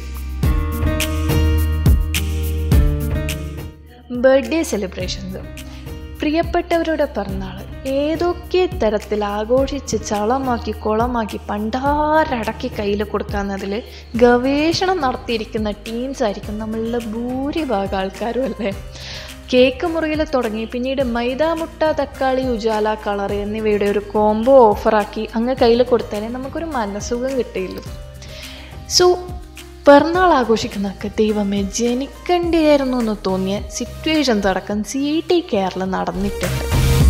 ബർത്ത്ഡേ സെലിബ്രേഷൻസ്, പ്രിയപ്പെട്ടവരുടെ പിറന്നാൾ ഏതൊക്കെ തരത്തിൽ ആഘോഷിച്ച് ചളമാക്കി കുളമാക്കി പണ്ടാരടക്കി കയ്യിൽ കൊടുക്കാന്നതിൽ ഗവേഷണം നടത്തിയിരിക്കുന്ന ടീംസ് ആയിരിക്കും നമ്മളുടെ ഭൂരിഭാഗം ആൾക്കാരും അല്ലേ. കേക്ക് മുറിയിൽ തുടങ്ങി പിന്നീട് മൈദ മുട്ട തക്കാളി ഉജാല കളർ എന്നിവയുടെ ഒരു കോംബോ ഓഫറാക്കി അങ്ങ് കയ്യിൽ കൊടുത്താലേ നമുക്കൊരു മനസ്സുഖം കിട്ടിയില്ല. സോ പിറന്നാൾ ആഘോഷിക്കുന്നതൊക്കെ ദൈവമേ ജനിക്കേണ്ടിയായിരുന്നു എന്ന് തോന്നിയ സിറ്റുവേഷൻസ് അടക്കം സി ടി കെയറിൽ നടന്നിട്ടുണ്ട്.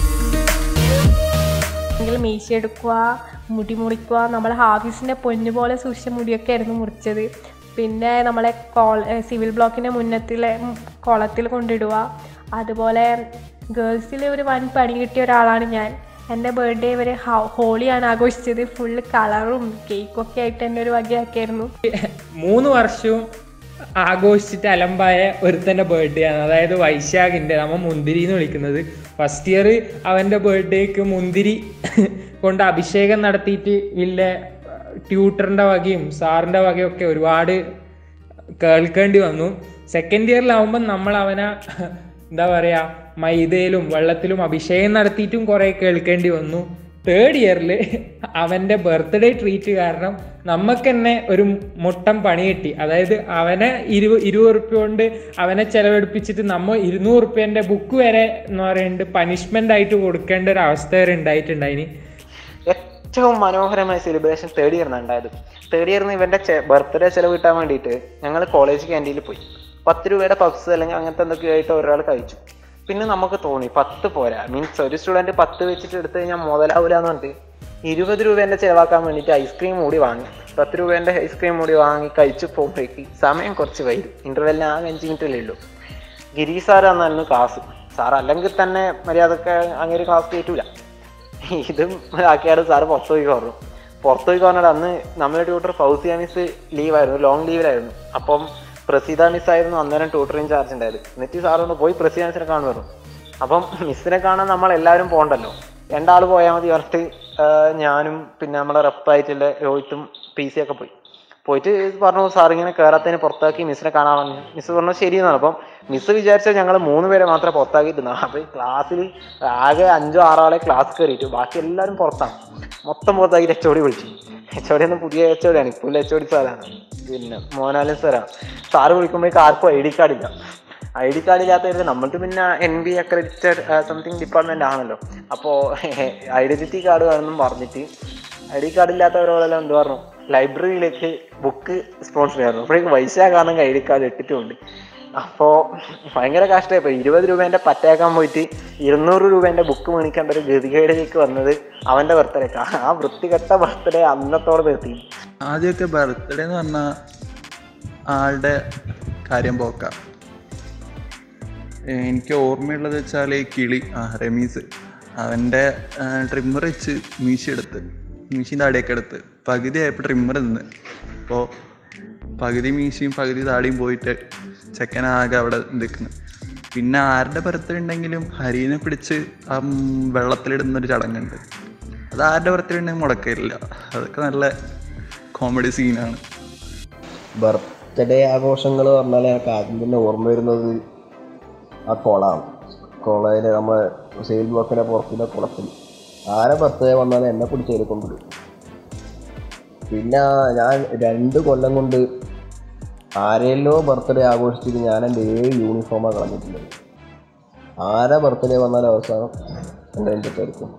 മീശ എടുക്കുക, മുടി മുറിക്കുക. നമ്മളെ ഹാഫീസിൻ്റെ പൊന്നു പോലെ സൂക്ഷിച്ച മുടിയൊക്കെ ആയിരുന്നു മുറിച്ചത്. പിന്നെ നമ്മളെ കോൾ സിവിൽ ബ്ലോക്കിൻ്റെ മുന്നത്തിലെ കുളത്തിൽ കൊണ്ടിടുക. അതുപോലെ ഗേൾസിൽ ഒരു വൻ പണി കിട്ടിയ ഒരാളാണ് ഞാൻ. എൻ്റെ ബർത്ത്ഡേ വരെ ഹോളിയാണ് ആഘോഷിച്ചത്. ഫുള്ള് കളറും കേക്കൊക്കെ ആയിട്ട് തന്നെ ഒരു വകയാക്കിയായിരുന്നു. മൂന്ന് വർഷവും ആഘോഷിച്ചിട്ട് അലമ്പായ ഒരുത്തൻ്റെ ബർത്ത്ഡേ ആണ്, അതായത് വൈശാഖിൻ്റെ, നമ്മൾ മുന്തിരി എന്ന് വിളിക്കുന്നത്. ഫസ്റ്റ് ഇയർ അവൻ്റെ ബർത്ത്ഡേക്ക് മുന്തിരി കൊണ്ട് അഭിഷേകം നടത്തിയിട്ട് ഇല്ല ട്യൂട്ടറിൻ്റെ വകയും സാറിൻ്റെ വകയൊക്കെ ഒരുപാട് കേൾക്കേണ്ടി വന്നു. സെക്കൻഡ് ഇയറിലാവുമ്പം നമ്മൾ അവനെ എന്താ പറയുക മൈദയിലും വെള്ളത്തിലും അഭിഷേകം നടത്തിയിട്ടും കുറേ കേൾക്കേണ്ടി വന്നു. തേർഡ് ഇയറിൽ അവൻ്റെ ബർത്ത്ഡേ ട്രീറ്റ് കാരണം നമുക്ക് തന്നെ ഒരു മുട്ടം പണി കിട്ടി. അതായത് അവനെ ഇരു ഇരുപത് ഉറുപ്പ്യ കൊണ്ട് അവനെ ചിലവെടുപ്പിച്ചിട്ട് നമ്മൾ ഇരുന്നൂറ് ഉറുപ്പ്യൻ്റെ ബുക്ക് വരെ എന്ന് പറയുന്നത് പനിഷ്മെൻ്റ് ആയിട്ട് കൊടുക്കേണ്ട ഒരു അവസ്ഥ വരെ ഉണ്ടായിട്ടുണ്ടായിന്. ഏറ്റവും മനോഹരമായ സെലിബ്രേഷൻ തേർഡ് ഇയറിനാണ് ഉണ്ടായത്. തേർഡ് ഇയറിന് ഇവൻ്റെ ബർത്ത്ഡേ ചിലവ് കിട്ടാൻ വേണ്ടിയിട്ട് ഞങ്ങൾ കോളേജ് ക്യാൻറ്റീനിൽ പോയി. പത്ത് രൂപയുടെ പപ്സ് അല്ലെങ്കിൽ അങ്ങനത്തെ എന്തൊക്കെ ആയിട്ട് ഒരാൾ കഴിച്ചു. പിന്നെ നമുക്ക് തോന്നി പത്ത് പോരാ, മീൻസ് ഒരു സ്റ്റുഡൻറ്റ് പത്ത് വെച്ചിട്ട് എടുത്ത് കഴിഞ്ഞാൽ മുതലാവില്ല എന്ന് പറഞ്ഞിട്ട് ഇരുപത് രൂപേൻ്റെ ചിലവാക്കാൻ വേണ്ടിയിട്ട് ഐസ്ക്രീം കൂടി വാങ്ങി. പത്ത് രൂപേൻ്റെ ഐസ്ക്രീം കൂടി വാങ്ങി കഴിച്ച് പോകുമ്പോഴേക്ക് സമയം കുറച്ച് വൈകും. ഇൻ്റർവെല്ലിന് ആകെ അഞ്ച് മിനിറ്റല്ലേ ഉള്ളൂ. ഗിരി സാർ എന്നായിരുന്നു ക്ലാസ്. സാർ അല്ലെങ്കിൽ തന്നെ മര്യാദക്ക് അങ്ങനെ ക്ലാസ് കയറ്റൂല. ഇതും ആക്കിയാണ് സാറ് പുറത്തു പോയി പറഞ്ഞു. പുറത്തു പോയി പറഞ്ഞാൽ അന്ന് നമ്മുടെ ട്യൂട്ടർ ഫൗസിയ മിസ് ലീവായിരുന്നു, ലോങ് ലീവിലായിരുന്നു. അപ്പം പ്രസീത മിസ്സായിരുന്നു അന്നേരം ട്യൂട്ടറിങ് ചാർജ് ഉണ്ടായത്. എന്നിട്ട് സാറൊന്ന് പോയി പ്രസീത മിസ്സിനെ കാണും പറഞ്ഞു. അപ്പം മിസ്സിനെ കാണാൻ നമ്മൾ എല്ലാവരും പോകണ്ടല്ലോ, രണ്ടാൾ പോയാൽ മതി പറഞ്ഞിട്ട് ഞാനും പിന്നെ നമ്മളെ റെപ്പായിട്ടുള്ള രോഹിത്തും പി സി ഒക്കെ പോയി. പോയിട്ട് പറഞ്ഞു സാർ ഇങ്ങനെ കയറാത്തതിന് പുറത്താക്കി മിസ്സിനെ കാണാൻ പറഞ്ഞു. മിസ്സ് പറഞ്ഞു ശരിയെന്നാണ്. അപ്പം മിസ്സ് വിചാരിച്ചാൽ ഞങ്ങൾ മൂന്ന് പേരെ മാത്രമേ പുറത്താക്കിയിട്ടുണ്ടാ. അപ്പം ക്ലാസ്സിൽ ആകെ അഞ്ചോ ആറാളെ ക്ലാസ് കയറിയിട്ടു, ബാക്കി എല്ലാവരും പുറത്താണ്. മൊത്തം പുറത്താക്കിയിട്ട് എച്ച് ഒ ഡി വിളിച്ചു. എച്ച് ഒ ഡി ഒന്ന് പുതിയ എച്ച് ഒ ഡിയാണ്, ഇപ്പോൾ എച്ച് ഒ ഡി സാറാണ്, പിന്നെ മോനാലൻ സാറാണ്. സാറ് വിളിക്കുമ്പോഴേക്ക് ആർക്കും ഐ ഡി കാർഡില്ല. ഐ ഡി കാർഡ് ഇല്ലാത്തവർക്ക് നമ്മൾക്ക് പിന്നെ N B accredited something department ആണല്ലോ. അപ്പോൾ ഐഡൻറ്റിറ്റി കാർഡ് വേണമെന്നും പറഞ്ഞിട്ട് ഐ ഡി കാർഡ് ഇല്ലാത്തവരോടെല്ലാം എന്ത് പറഞ്ഞു ലൈബ്രറിയിലേക്ക് ബുക്ക് സ്പോൺസർ ചെയ്യാറുണ്ട്. അപ്പോഴേക്ക് വൈശാഖാണെങ്കിൽ ഐ ഡി കാർഡ് ഇട്ടിട്ടുമുണ്ട്. അപ്പോൾ ഭയങ്കര കഷ്ടമായി. ഇരുപത് രൂപേൻ്റെ പറ്റേക്കാൻ പോയിട്ട് ഇരുന്നൂറ് രൂപേൻ്റെ ബുക്ക് മേടിക്കേണ്ട ഒരു ഗതികേടിലേക്ക് വന്നത് അവൻ്റെ ബർത്ത്ഡേക്ക്. ആ വൃത്തികെട്ട ബർത്ത്ഡേ അന്നത്തോടെ നിർത്തി. ആദ്യമൊക്കെ ബർത്ത്ഡേ എന്ന് പറഞ്ഞാൽ ആളുടെ കാര്യം പോക്കാം. എനിക്ക് ഓർമ്മയുള്ളത് വെച്ചാൽ ഈ കിളി ആ റമീസ് അവൻ്റെ ട്രിമ്മർ വെച്ച് മീശി എടുത്ത് മീശിയും താടിയൊക്കെ എടുത്ത് പകുതി ആയപ്പോൾ ട്രിമ്മർ നിന്ന് അപ്പോൾ പകുതി മീശയും പകുതി താടിയും പോയിട്ട് ചെക്കനാകെ അവിടെ നിൽക്കുന്നു. പിന്നെ ആരുടെ ബർത്ത്ഡേ ഉണ്ടെങ്കിലും ഹരീനെ പിടിച്ച് ആ വെള്ളത്തിലിടുന്നൊരു ചടങ്ങുണ്ട്. അത് ആരുടെ ബർത്ത്ഡേ ഉണ്ടെങ്കിൽ മുടക്കില്ല. അതൊക്കെ നല്ല കോമഡി സീനാണ്. ബർത്ത്ഡേ ആഘോഷങ്ങൾ പറഞ്ഞാൽ എനിക്ക് ആദ്യം തന്നെ ഓർമ്മ വരുന്നത് ആ കുളമാണ്. കുളയിൽ നമ്മൾ സെയിൽ ബ്ലോക്കിൻ്റെ പുറത്തിൻ്റെ കുളത്തിൽ ആരെ ബർത്ത്ഡേ വന്നാലും എന്നെ പിടിച്ചതിൽ കൊണ്ടുവരും. പിന്നെ ഞാൻ രണ്ട് കൊല്ലം കൊണ്ട് ആരെല്ലോ ബർത്ത്ഡേ ആഘോഷിച്ചിട്ട് ഞാൻ എൻ്റെ ഏഴ് യൂണിഫോമാണ് കളഞ്ഞിട്ടുള്ളത്. ആരെ ബർത്ത്ഡേ വന്നാലും അവസാനം എൻ്റെ രഞ്ജിത്തായിരിക്കും.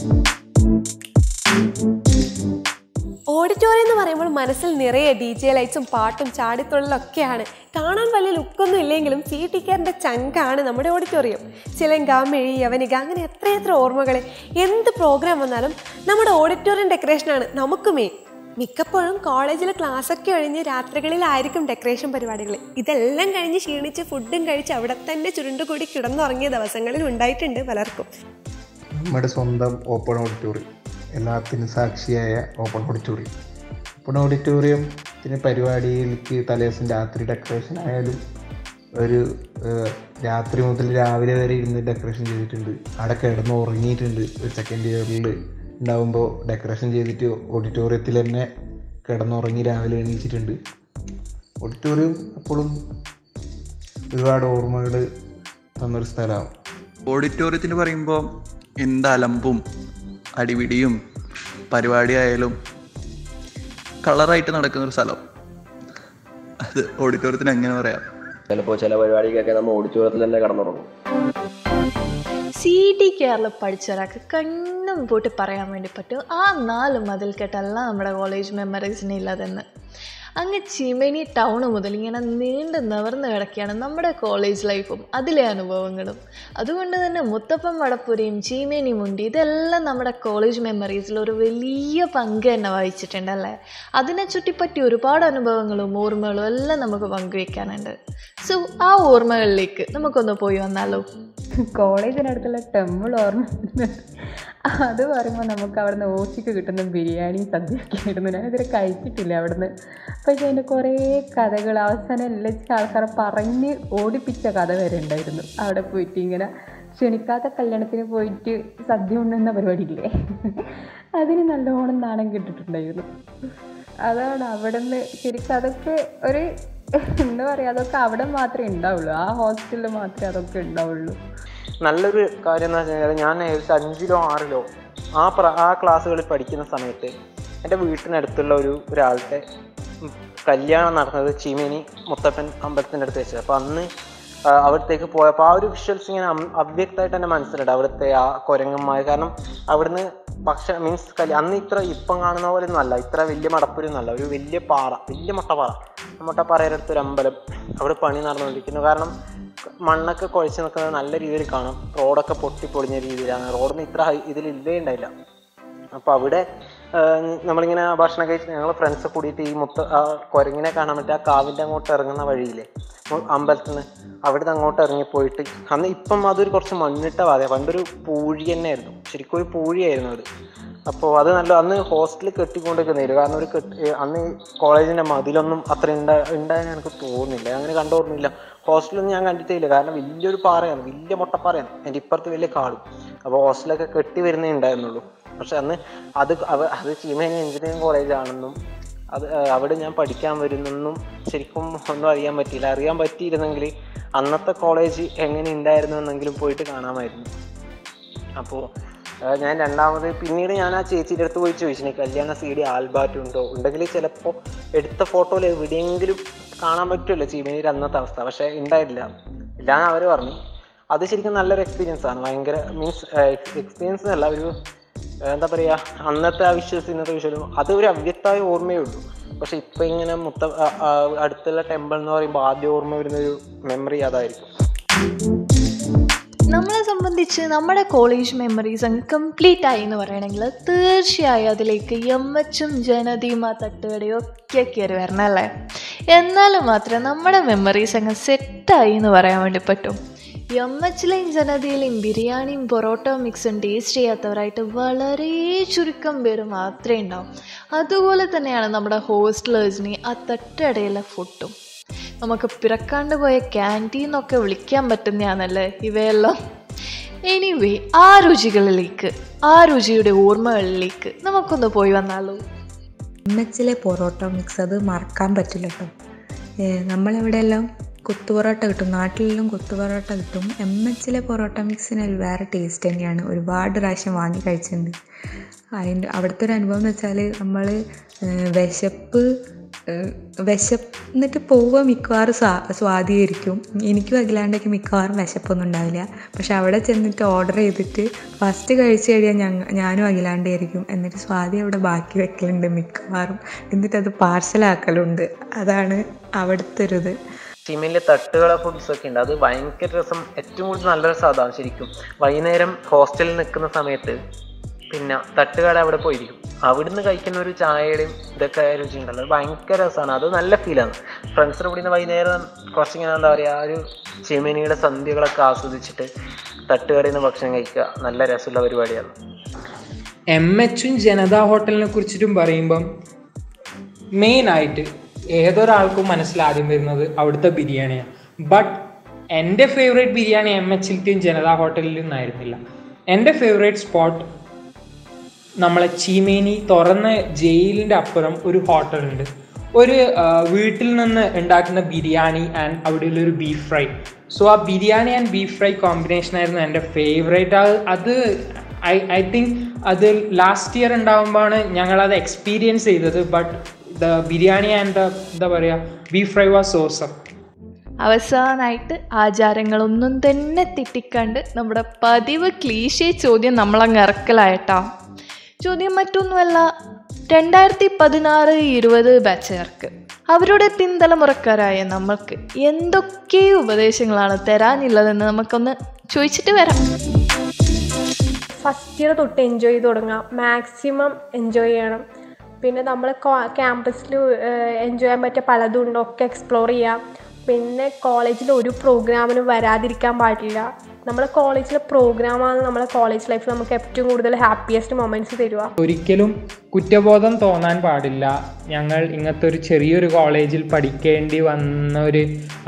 ഓഡിറ്റോറിയം എന്ന് പറയുമ്പോൾ മനസ്സിൽ നിറയെ ഡി ജെ ലൈറ്റ്സും പാട്ടും ചാടിത്തുള്ളലൊക്കെയാണ്. കാണാൻ വലിയ ലുക്കൊന്നും ഇല്ലെങ്കിലും സി ടിക്കാരൻ്റെ ചങ്കാണ് നമ്മുടെ ഓഡിറ്റോറിയം. ചിലങ്ക, മെഴി, യവനിക, അങ്ങനെ എത്രയെത്ര ഓർമ്മകൾ. എന്ത് പ്രോഗ്രാം വന്നാലും നമ്മുടെ ഓഡിറ്റോറിയം ഡെക്കറേഷനാണ് നമുക്ക് മെയിൻ. മിക്കപ്പോഴും കോളേജിൽ ക്ലാസ്സൊക്കെ കഴിഞ്ഞ് രാത്രികളിലായിരിക്കും ഡെക്കറേഷൻ പരിപാടികൾ. ഇതെല്ലാം കഴിഞ്ഞ് ക്ഷീണിച്ച് ഫുഡും കഴിച്ച് അവിടെ തന്നെ ചുരുണ്ടുകൂടി കിടന്നുറങ്ങിയ ദിവസങ്ങളിൽ ഉണ്ടായിട്ടുണ്ട് പലർക്കും. നമ്മുടെ സ്വന്തം ഓപ്പൺ ഓഡിറ്റോറിയം, എല്ലാത്തിനും സാക്ഷിയായ ഓപ്പൺ ഓഡിറ്റോറിയം. ഓപ്പൺ ഓഡിറ്റോറിയത്തിന് പരിപാടിയിലേക്ക് തലേദിവസം രാത്രി ഡെക്കറേഷൻ ആയാലും ഒരു രാത്രി മുതൽ രാവിലെ വരെ ഇരുന്ന് ഡെക്കറേഷൻ ചെയ്തിട്ടുണ്ട്. അവിടെ കിടന്ന് ഉറങ്ങിയിട്ടുണ്ട്. ഒരു സെക്കൻഡ് ഇയറിൽ ഉണ്ടാകുമ്പോൾ ഡെക്കറേഷൻ ചെയ്തിട്ട് ഓഡിറ്റോറിയത്തിൽ തന്നെ കിടന്നുറങ്ങി രാവിലെ എണീച്ചിട്ടുണ്ട്. ഓഡിറ്റോറിയം എപ്പോഴും ഒരുപാട് ഓർമ്മകൾ തന്നൊരു സ്ഥലമാണ്. ഓഡിറ്റോറിയത്തിന് പറയുമ്പോൾ എന്ത് അലമ്പും അടിപിടിയും പരിപാടിയായാലും കളറായിട്ട് നടക്കുന്നൊരു സ്ഥലം. അത് ഓഡിറ്റോറിയത്തിന് എങ്ങനെ പറയാം. ചിലപ്പോൾ ചില പരിപാടിക്കൊക്കെ നമ്മൾ ഓഡിറ്റോറിയത്തിൽ തന്നെ കിടന്നുറങ്ങും. സി ഡി കേരളം പഠിച്ച ഒരാൾക്ക് കണ്ണും പോയിട്ട് പറയാൻ വേണ്ടി പറ്റും ആ നാല് മതിൽ കെട്ടല്ല നമ്മുടെ കോളേജ് മെമ്മറീസിന് ഇല്ലാതെന്ന്. അങ്ങ് ചിമനി ടൗൺ മുതൽ ഇങ്ങനെ നീണ്ട് നിവർന്ന് കിടക്കുകയാണ് നമ്മുടെ കോളേജ് ലൈഫും അതിലെ അനുഭവങ്ങളും. അതുകൊണ്ട് തന്നെ മുത്തപ്പൻ വടപ്പുരയും ചീമേനി മുണ്ടി ഇതെല്ലാം നമ്മുടെ കോളേജ് മെമ്മറീസിൽ ഒരു വലിയ പങ്ക് തന്നെ വഹിച്ചിട്ടുണ്ടല്ലേ. അതിനെ ചുറ്റിപ്പറ്റി ഒരുപാട് അനുഭവങ്ങളും ഓർമ്മകളും എല്ലാം നമുക്ക് പങ്കുവെക്കാനുണ്ട്. സോ ആ ഓർമ്മകളിലേക്ക് നമുക്കൊന്ന് പോയി വന്നാലോ. കോളേജിനടുത്തുള്ള ടെമ്പിൾ ഓർമ്മ അത് പറയുമ്പോൾ നമുക്ക് അവിടുന്ന് ഓച്ചിക്ക് കിട്ടുന്ന ബിരിയാണി സദ്യയൊക്കെ ആയിരുന്നു. ഞാനിതുവരെ കഴിച്ചിട്ടില്ല അവിടുന്ന്. പക്ഷേ അതിൻ്റെ കുറേ കഥകൾ അവസാനം എല്ലാ ആൾക്കാരെ പറഞ്ഞ് ഓടിപ്പിച്ച കഥ വരെ ഉണ്ടായിരുന്നു. അവിടെ പോയിട്ട് ഇങ്ങനെ ക്ഷണിക്കാത്ത കല്യാണത്തിന് പോയിട്ട് സദ്യ ഉണ്ടെന്ന പരിപാടിയില്ലേ, അതിന് നല്ലോണം നാണം കിട്ടിട്ടുണ്ടായിരുന്നു. അതാണ് അവിടെ നിന്ന് ശരിക്കും അതൊക്കെ ഒരു എന്താ പറയുക, അതൊക്കെ അവിടെ മാത്രമേ ഉണ്ടാവുള്ളൂ. ആ ഹോസ്റ്റലിൽ മാത്രമേ അതൊക്കെ ഉണ്ടാവുള്ളൂ. നല്ലൊരു കാര്യം എന്ന് വെച്ച് കഴിഞ്ഞാൽ ഞാൻ ഏകദേശം അഞ്ചിലോ ആറിലോ ആ പ്ര ആ ക്ലാസ്സുകളിൽ പഠിക്കുന്ന സമയത്ത് എൻ്റെ വീട്ടിനടുത്തുള്ള ഒരു ഒരാളുടെ കല്യാണം നടന്നത് ചീമേനി മുത്തപ്പൻ അമ്പലത്തിൻ്റെ അടുത്ത് വെച്ചത്. അപ്പോൾ അന്ന് അവിടത്തേക്ക് പോയപ്പോൾ ആ ഒരു വിഷ്വൽസ് ഇങ്ങനെ അവ്യക്തമായിട്ട് തന്നെ മനസ്സിലുണ്ട്. അവിടുത്തെ ആ കുരങ്ങന്മാർ, കാരണം അവിടുന്ന് പക്ഷെ മീൻസ് കല്യാ അന്ന് ഇത്ര ഇപ്പം കാണുന്ന പോലെ ഒന്നും അല്ല, ഇത്ര വലിയ മടപ്പുരൊന്നും ഒരു വലിയ പാറ, വലിയ മൊട്ടപ്പാറ. മൊട്ടപ്പാറയുടെ അമ്പലം അവിടെ പണി നടന്നുകൊണ്ടിരിക്കുന്നു. കാരണം മണ്ണൊക്കെ കുഴച്ച് നിൽക്കുന്നത് നല്ല രീതിയിൽ കാണാം. റോഡൊക്കെ പൊട്ടിപ്പൊളിഞ്ഞ രീതിയിലാണ്. റോഡൊന്നും ഇത്ര ഹൈ ഇതിൽ ഇല്ലേ ഉണ്ടായില്ല. അപ്പോൾ അവിടെ നമ്മളിങ്ങനെ ഭക്ഷണം കഴിച്ച് ഞങ്ങൾ ഫ്രണ്ട്സ് കൂടിയിട്ട് ഈ മുത്ത കുരങ്ങിനെ കാണാൻ പറ്റും. ആ കാവിൻ്റെ അങ്ങോട്ട് ഇറങ്ങുന്ന വഴിയില്ലേ അമ്പലത്തിൽ നിന്ന്, അവിടുന്ന് അങ്ങോട്ട് ഇറങ്ങിപ്പോയിട്ട് അന്ന് ഇപ്പം അതൊരു കുറച്ച് മണ്ണിട്ട പാതയാണ്. പണ്ടൊരു പൂഴി തന്നെയായിരുന്നു, ശരിക്കും ഒരു പൂഴിയായിരുന്നു അത്. അപ്പോൾ അത് നല്ല അന്ന് ഹോസ്റ്റലിൽ കെട്ടിക്കൊണ്ടിരിക്കുന്നില്ല. കാരണം ഒരു കെട്ടി അന്ന് കോളേജിൻ്റെ മതിലൊന്നും അത്ര ഉണ്ടാ ഉണ്ടായെന്ന് എനിക്ക് തോന്നുന്നില്ല. അങ്ങനെ കണ്ടോർമ്മയില്ല. ഹോസ്റ്റലൊന്നും ഞാൻ കണ്ടിട്ടില്ല. കാരണം വലിയൊരു പാറയാണ്, വലിയ മൊട്ടപ്പാറയാണ്. എൻ്റെ ഇപ്പുറത്ത് വലിയ കാടും. അപ്പോൾ ഹോസ്റ്റലൊക്കെ കെട്ടി വരുന്നേ ഉണ്ടായിരുന്നുള്ളൂ. പക്ഷെ അന്ന് അത് അത് ചീമേനി എഞ്ചിനീയറിംഗ് കോളേജാണെന്നും അത് അവിടെ ഞാൻ പഠിക്കാൻ വരുന്നെന്നും ശരിക്കും ഒന്നും അറിയാൻ പറ്റിയില്ല. അറിയാൻ പറ്റിയിരുന്നെങ്കിൽ അന്നത്തെ കോളേജ് എങ്ങനെ ഉണ്ടായിരുന്നു എന്നെങ്കിലും പോയിട്ട് കാണാമായിരുന്നു. അപ്പോൾ ഞാൻ രണ്ടാമത് പിന്നീട് ഞാൻ ആ ചേച്ചിയുടെ അടുത്ത് പോയി ചോദിച്ചു, കല്യാണ സി ഡി ആൽബാറ്റും ഉണ്ടോ, ഉണ്ടെങ്കിൽ ചിലപ്പോൾ എടുത്ത ഫോട്ടോയിൽ എവിടെയെങ്കിലും കാണാൻ പറ്റുമല്ലോ ചീമേനിയുടെ അന്നത്തെ അവസ്ഥ. പക്ഷേ ഉണ്ടായിട്ടില്ല. ഇല്ലാന്ന് അവർ പറഞ്ഞു. അത് ശരിക്കും നല്ലൊരു എക്സ്പീരിയൻസ് ആണ്. ഭയങ്കര മീൻസ് എക്സ്പീരിയൻസ് എന്നല്ല, ഒരു എന്താ പറയുക, അന്നത്തെ ആ വിഷ്വൽസ് ഇന്നത്തെ വിഷ്വലും അത് ഒരു അവ്യക്തമായ ഓർമ്മയേ ഉള്ളൂ. പക്ഷെ ഇപ്പം ഇങ്ങനെ മുത്ത അടുത്തുള്ള ടെമ്പിൾ എന്ന് പറയുമ്പോൾ ആദ്യം ഓർമ്മ വരുന്നൊരു മെമ്മറി അതായിരിക്കും. നമ്മളെ സംബന്ധിച്ച് നമ്മുടെ കോളേജ് മെമ്മറീസ് അങ്ങ് കംപ്ലീറ്റ് ആയി എന്ന് പറയണമെങ്കിൽ തീർച്ചയായും അതിലേക്ക് എം എച്ചും ജനതയും ആ തട്ടുകടയും ഒക്കെ കയറി വരണം അല്ലേ. എന്നാലും മാത്രമേ നമ്മുടെ മെമ്മറീസ് അങ്ങ് സെറ്റായി എന്ന് പറയാൻ വേണ്ടി പറ്റും. എം എച്ചിലെയും ജനതയിലെയും ബിരിയാണിയും പൊറോട്ട മിക്സും ടേസ്റ്റ് ചെയ്യാത്തവരായിട്ട് വളരെ ചുരുക്കം പേര് മാത്രമേ ഉണ്ടാവും. അതുപോലെ തന്നെയാണ് നമ്മുടെ ഹോസ്റ്റലേഴ്സിനെ ആ തട്ടടയിലെ ഫുഡും. നമുക്ക് പിറക്കാണ്ട് പോയ ക്യാൻറ്റീന്നൊക്കെ വിളിക്കാൻ പറ്റുന്നതാണല്ലേ ഇവയെല്ലാം. എനിവേ, ആ രുചികളിലേക്ക്, ആ രുചിയുടെ ഓർമ്മകളിലേക്ക് നമുക്കൊന്ന് പോയി വന്നാലോ. എം എച്ചിലെ പൊറോട്ട മിക്സ് അത് മറക്കാൻ പറ്റില്ല കേട്ടോ. നമ്മളിവിടെയെല്ലാം കൊത്തു പൊറോട്ട കിട്ടും, നാട്ടിലെല്ലാം കൊത്തു പൊറോട്ട കിട്ടും. എം എച്ചിലെ പൊറോട്ട മിക്സിന് ഒരു വേറെ ടേസ്റ്റ് തന്നെയാണ്. ഒരുപാട് പ്രാവശ്യം വാങ്ങി കഴിച്ചിട്ടുണ്ട്. അതിൻ്റെ അവിടുത്തെ ഒരു അനുഭവം എന്ന് വെച്ചാൽ നമ്മൾ വിശപ്പ് വിശന്നിട്ട് പോവുക മിക്കവാറും സ്വാ സ്വാധീകരിക്കും. എനിക്കും അഖിലാണ്ടൊക്കെ മിക്കവാറും വിശപ്പൊന്നും ഉണ്ടാവില്ല. പക്ഷെ അവിടെ ചെന്നിട്ട് ഓർഡർ ചെയ്തിട്ട് ഫസ്റ്റ് കഴിച്ച് കഴിയാൻ ഞങ്ങൾ ഞാനും അഖിലാണ്ടായിരിക്കും. എന്നിട്ട് സ്വാതി അവിടെ ബാക്കി വെക്കലുണ്ട് മിക്കവാറും. എന്നിട്ട് അത് പാർസലാക്കലുണ്ട്. അതാണ് അവിടുത്തെ ഒരു ഇത്. സിമിലെ തട്ടുകള ഫുഡ്സ് ഒക്കെ ഉണ്ട്. അത് ഭയങ്കര രസം. ഏറ്റവും കൂടുതൽ നല്ല രസം അതാണ് ശരിക്കും. വൈകുന്നേരം ഹോസ്റ്റലിൽ നിൽക്കുന്ന സമയത്ത് പിന്നെ തട്ടുകട അവിടെ പോയിരിക്കും. അവിടുന്ന് കഴിക്കുന്ന ഒരു ചായയുടെയും ഇതൊക്കെ രുചി ഉണ്ടല്ലോ, അത് ഭയങ്കര രസമാണ്. അത് നല്ല ഫീലാണ്. ഫ്രണ്ട്സിനെ കൂടി വൈകുന്നേരം കുറച്ചിങ്ങനെ എന്താ പറയുക, ഒരു ചെമിനിയുടെ സന്ധ്യകളൊക്കെ ആസ്വദിച്ചിട്ട് തട്ടുകടയിൽ നിന്ന് ഭക്ഷണം കഴിക്കുക നല്ല രസമുള്ള പരിപാടിയാണ്. എം എച്ചും ജനതാ ഹോട്ടലിനെ കുറിച്ചിട്ടും പറയുമ്പം മെയിനായിട്ട് ഏതൊരാൾക്കും മനസ്സിലാദ്യം വരുന്നത് അവിടുത്തെ ബിരിയാണിയാണ്. ബട്ട് എൻ്റെ ഫേവറേറ്റ് ബിരിയാണി എം എച്ചിലത്തെയും ജനതാ ഹോട്ടലിലും ആയിരുന്നില്ല. എൻ്റെ ഫേവറേറ്റ് സ്പോട്ട് നമ്മളെ ചീമേനി തുറന്ന ജയിലിൻ്റെ അപ്പുറം ഒരു ഹോട്ടലുണ്ട്. ഒരു വീട്ടിൽ നിന്ന് ഉണ്ടാക്കുന്ന ബിരിയാണി ആൻഡ് അവിടെയുള്ളൊരു ബീഫ് ഫ്രൈ. സോ ആ biryani and beef fry combination ആയിരുന്നു എൻ്റെ ഫേവറേറ്റ്. അത് ഐ ഐ തിങ്ക് അത് ലാസ്റ്റ് ഇയർ ഉണ്ടാകുമ്പോഴാണ് ഞങ്ങളത് എക്സ്പീരിയൻസ് ചെയ്തത്. But the biryani and the എന്താ പറയുക ബീഫ് ഫ്രൈ വാസ് ഓസം. അവസാനമായിട്ട് ആചാരങ്ങളൊന്നും തന്നെ തെറ്റിക്കാണ്ട് നമ്മുടെ പതിവ് ക്ലീശേ ചോദ്യം നമ്മളങ്ങ് ഇറക്കലായിട്ടാ. ചോദ്യം മറ്റൊന്നുമല്ല, രണ്ടായിരത്തി പതിനാറ് ഇരുപത് ബാച്ചുകാർക്ക് അവരുടെ പിന്തലമുറക്കാരായ നമ്മൾക്ക് എന്തൊക്കെ ഉപദേശങ്ങളാണ് തരാനുള്ളതെന്ന് നമുക്കൊന്ന് ചോദിച്ചിട്ട് വരാം. ഫസ്റ്റ് ഇയർ തൊട്ട് എൻജോയ് ചെയ്ത് തുടങ്ങാം, മാക്സിമം എൻജോയ് ചെയ്യണം. പിന്നെ നമ്മൾ ക്യാമ്പസിൽ എൻജോയ് ചെയ്യാൻ പറ്റിയ പലതും ഉണ്ട്, ഒക്കെ എക്സ്പ്ലോർ ചെയ്യാം. പിന്നെ കോളേജിൽ ഒരു പ്രോഗ്രാമിന് വരാതിരിക്കാൻ പാടില്ല. നമ്മളെ കോളേജിലെ പ്രോഗ്രാമാണ് നമ്മളെ കോളേജ് ലൈഫിൽ നമുക്ക് ഏറ്റവും കൂടുതൽ ഹാപ്പിയസ്റ്റ് മൊമെന്റ്സ് തരുക. ഒരിക്കലും കുറ്റബോധം തോന്നാൻ പാടില്ല. ഞങ്ങൾ ഇങ്ങനത്തെ ഒരു ചെറിയൊരു കോളേജിൽ പഠിക്കേണ്ടി വന്ന ഒരു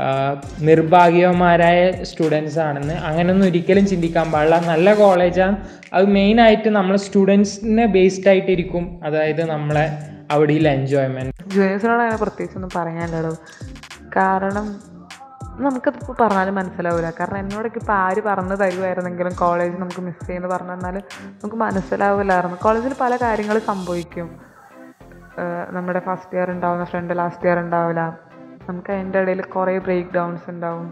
നിർഭാഗ്യവന്മാരായ സ്റ്റുഡൻസ് ആണെന്ന് അങ്ങനെയൊന്നും ഒരിക്കലും ചിന്തിക്കാൻ പാടില്ല. നല്ല കോളേജാണ്. അത് മെയിനായിട്ട് നമ്മളെ സ്റ്റുഡൻസിനെ ബേസ്ഡ് ആയിട്ടിരിക്കും. അതായത് നമ്മളെ അവിടെയുള്ള എൻജോയ്മെൻറ്റ്. ജൂനിയേഴ്സിനോട് അങ്ങനെ പ്രത്യേകിച്ചൊന്നും പറയാനില്ലല്ലോ. കാരണം നമുക്കതിപ്പോൾ പറഞ്ഞാലും മനസ്സിലാവില്ല. കാരണം എന്നോടൊക്കെ ഇപ്പോൾ ആര് പറഞ്ഞു തരുമായിരുന്നെങ്കിലും കോളേജ് നമുക്ക് മിസ് ചെയ്യുമെന്ന് പറഞ്ഞു തന്നാൽ നമുക്ക് മനസ്സിലാവില്ലായിരുന്നു. കോളേജിൽ പല കാര്യങ്ങൾ സംഭവിക്കും. നമ്മുടെ ഫസ്റ്റ് ഇയർ ഉണ്ടാവുന്ന ഫ്രണ്ട് ലാസ്റ്റ് ഇയർ ഉണ്ടാവില്ല. നമുക്ക് അതിൻ്റെ ഇടയിൽ കുറേ ബ്രേക്ക് ഡൗൺസ് ഉണ്ടാവും.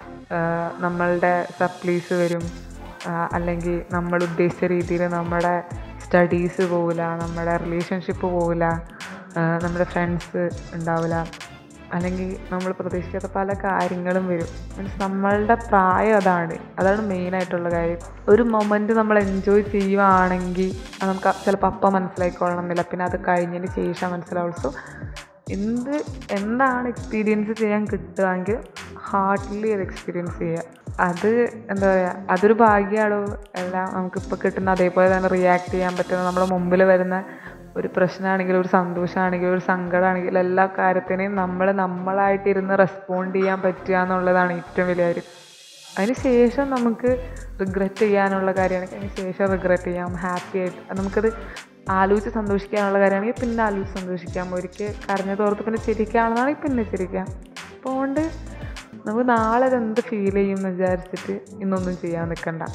നമ്മളുടെ സപ്ലീസ് വരും, അല്ലെങ്കിൽ നമ്മൾ ഉദ്ദേശിച്ച രീതിയിൽ നമ്മുടെ സ്റ്റഡീസ് പോവില്ല, നമ്മുടെ റിലേഷൻഷിപ്പ് പോവില്ല, നമ്മുടെ ഫ്രണ്ട്സ് ഉണ്ടാവില്ല, അല്ലെങ്കിൽ നമ്മൾ പ്രതീക്ഷിക്കാത്ത പല കാര്യങ്ങളും വരും. മീൻസ് നമ്മളുടെ പ്രായം അതാണ് അതാണ് മെയിനായിട്ടുള്ള കാര്യം. ഒരു മൊമെൻറ്റ് നമ്മൾ എൻജോയ് ചെയ്യുകയാണെങ്കിൽ അത് നമുക്ക് ചിലപ്പോൾ അപ്പം മനസ്സിലായിക്കൊള്ളണം എന്നില്ല, പിന്നെ അത് കഴിഞ്ഞതിന് ശേഷം മനസ്സിലാവും. സോ എന്ത് എന്താണ് എക്സ്പീരിയൻസ് ചെയ്യാൻ കിട്ടുകയെങ്കിൽ ഹാർട്ട്ലി അത് എക്സ്പീരിയൻസ് ചെയ്യുക. അത് എന്താ പറയുക, അതൊരു ഭാഗ്യമാണോ എല്ലാം നമുക്കിപ്പോൾ കിട്ടുന്ന അതേപോലെ തന്നെ റിയാക്ട് ചെയ്യാൻ പറ്റുന്ന നമ്മുടെ മുമ്പിൽ വരുന്ന ഒരു പ്രശ്നമാണെങ്കിലും ഒരു സന്തോഷമാണെങ്കിലും ഒരു സങ്കടമാണെങ്കിലും എല്ലാ കാര്യത്തിനെയും നമ്മൾ നമ്മളായിട്ടിരുന്ന് റെസ്പോണ്ട് ചെയ്യാൻ പറ്റുക എന്നുള്ളതാണ് ഏറ്റവും വലിയ കാര്യം. അതിന് ശേഷം നമുക്ക് റിഗ്രറ്റ് ചെയ്യാനുള്ള കാര്യമാണെങ്കിൽ അതിന് ശേഷം റിഗ്രറ്റ് ചെയ്യാം. ഹാപ്പി ആയിട്ട് നമുക്കത് ആലോചിച്ച് സന്തോഷിക്കാനുള്ള കാര്യമാണെങ്കിൽ പിന്നെ ആലോചിച്ച് സന്തോഷിക്കാം. ഒരിക്കൽ കരഞ്ഞതോർത്ത് പിന്നെ ചിരിക്കുകയാണെന്നാണെങ്കിൽ പിന്നെ ചിരിക്കാം. അപ്പോൾ അതുകൊണ്ട് നമുക്ക് നാളെ അതെന്ത് ഫീൽ ചെയ്യും എന്ന് വിചാരിച്ചിട്ട് ഇന്നൊന്നും ചെയ്യാൻ നിൽക്കണ്ട.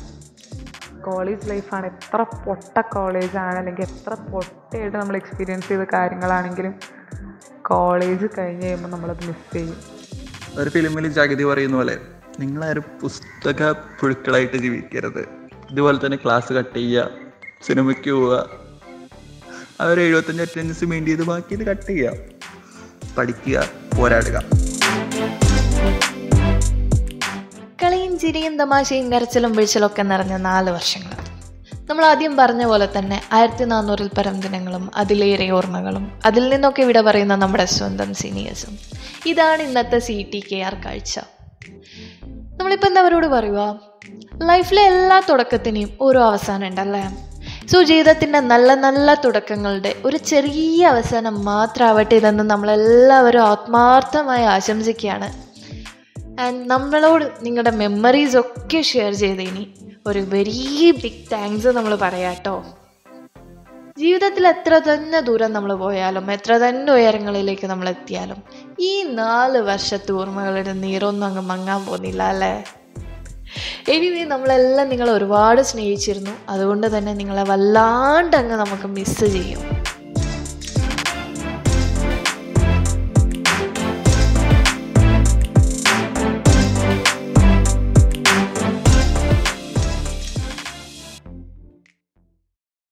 കോളേജ് ലൈഫാണ്, എത്ര പൊട്ട കോളേജാണ് അല്ലെങ്കിൽ എത്ര പൊട്ടയായിട്ട് നമ്മൾ എക്സ്പീരിയൻസ് ചെയ്ത കാര്യങ്ങളാണെങ്കിലും കോളേജ് കഴിഞ്ഞ് കഴിയുമ്പോൾ നമ്മളത് മിസ് ചെയ്യും. ഒരു ഫിലിമിൽ ജഗതി പറയുന്ന പോലെ നിങ്ങളാരും പുസ്തക പുഴുക്കളായിട്ട് ജീവിക്കരുത്. ഇതുപോലെ തന്നെ ക്ലാസ് കട്ട് ചെയ്യുക, സിനിമയ്ക്ക് പോവുക, ആ ഒരു എഴുപത്തഞ്ച് അറ്റൻഡൻസ് മെയിൻ ചെയ്ത് ബാക്കി ഇത് കട്ട് ചെയ്യുക, പഠിക്കുക, പോരാടുക. കളിയും ചിരിയും തമാശയും കരച്ചിലും വീഴ്ചലൊക്കെ നിറഞ്ഞ നാല് വർഷങ്ങൾ. നമ്മൾ ആദ്യം പറഞ്ഞ പോലെ തന്നെ ആയിരത്തി നാനൂറിൽ പരം ദിനങ്ങളും അതിലേറെ ഓർമ്മകളും അതിൽ നിന്നൊക്കെ ഇവിടെ പറയുന്ന നമ്മുടെ സ്വന്തം സീനിയേഴ്സും. ഇതാണ് ഇന്നത്തെ സി ടി കെ ആർ കാഴ്ച. നമ്മളിപ്പോൾ എന്താ അവരോട് പറയുക? ലൈഫിലെ എല്ലാ തുടക്കത്തിനെയും ഓരോ അവസാനം ഉണ്ടല്ലേ. സോ ജീവിതത്തിൻ്റെ നല്ല നല്ല തുടക്കങ്ങളുടെ ഒരു ചെറിയ അവസാനം മാത്രമാവട്ടെ ഇതെന്ന് നമ്മളെല്ലാവരും ആത്മാർത്ഥമായി ആശംസിക്കുകയാണ്. ആൻഡ് നമ്മളോട് നിങ്ങളുടെ മെമ്മറീസ് ഒക്കെ ഷെയർ ചെയ്തതിന് ഒരു വെരി ബിഗ് താങ്ക്സ് നമ്മൾ പറയാം കേട്ടോ. ജീവിതത്തിൽ എത്ര തന്നെ ദൂരം നമ്മൾ പോയാലും എത്ര തന്നെ ഉയരങ്ങളിലേക്ക് നമ്മൾ എത്തിയാലും ഈ നാല് വർഷത്തെ ഓർമ്മകളുടെ നീറൊന്നും അങ്ങ് മങ്ങാൻ പോകുന്നില്ല അല്ലേ. എനിവേ നമ്മളെല്ലാം നിങ്ങളെ ഒരുപാട് സ്നേഹിച്ചിരുന്നു. അതുകൊണ്ട് തന്നെ നിങ്ങളെ വല്ലാണ്ട് അങ്ങ് നമുക്ക് മിസ്സ് ചെയ്യും.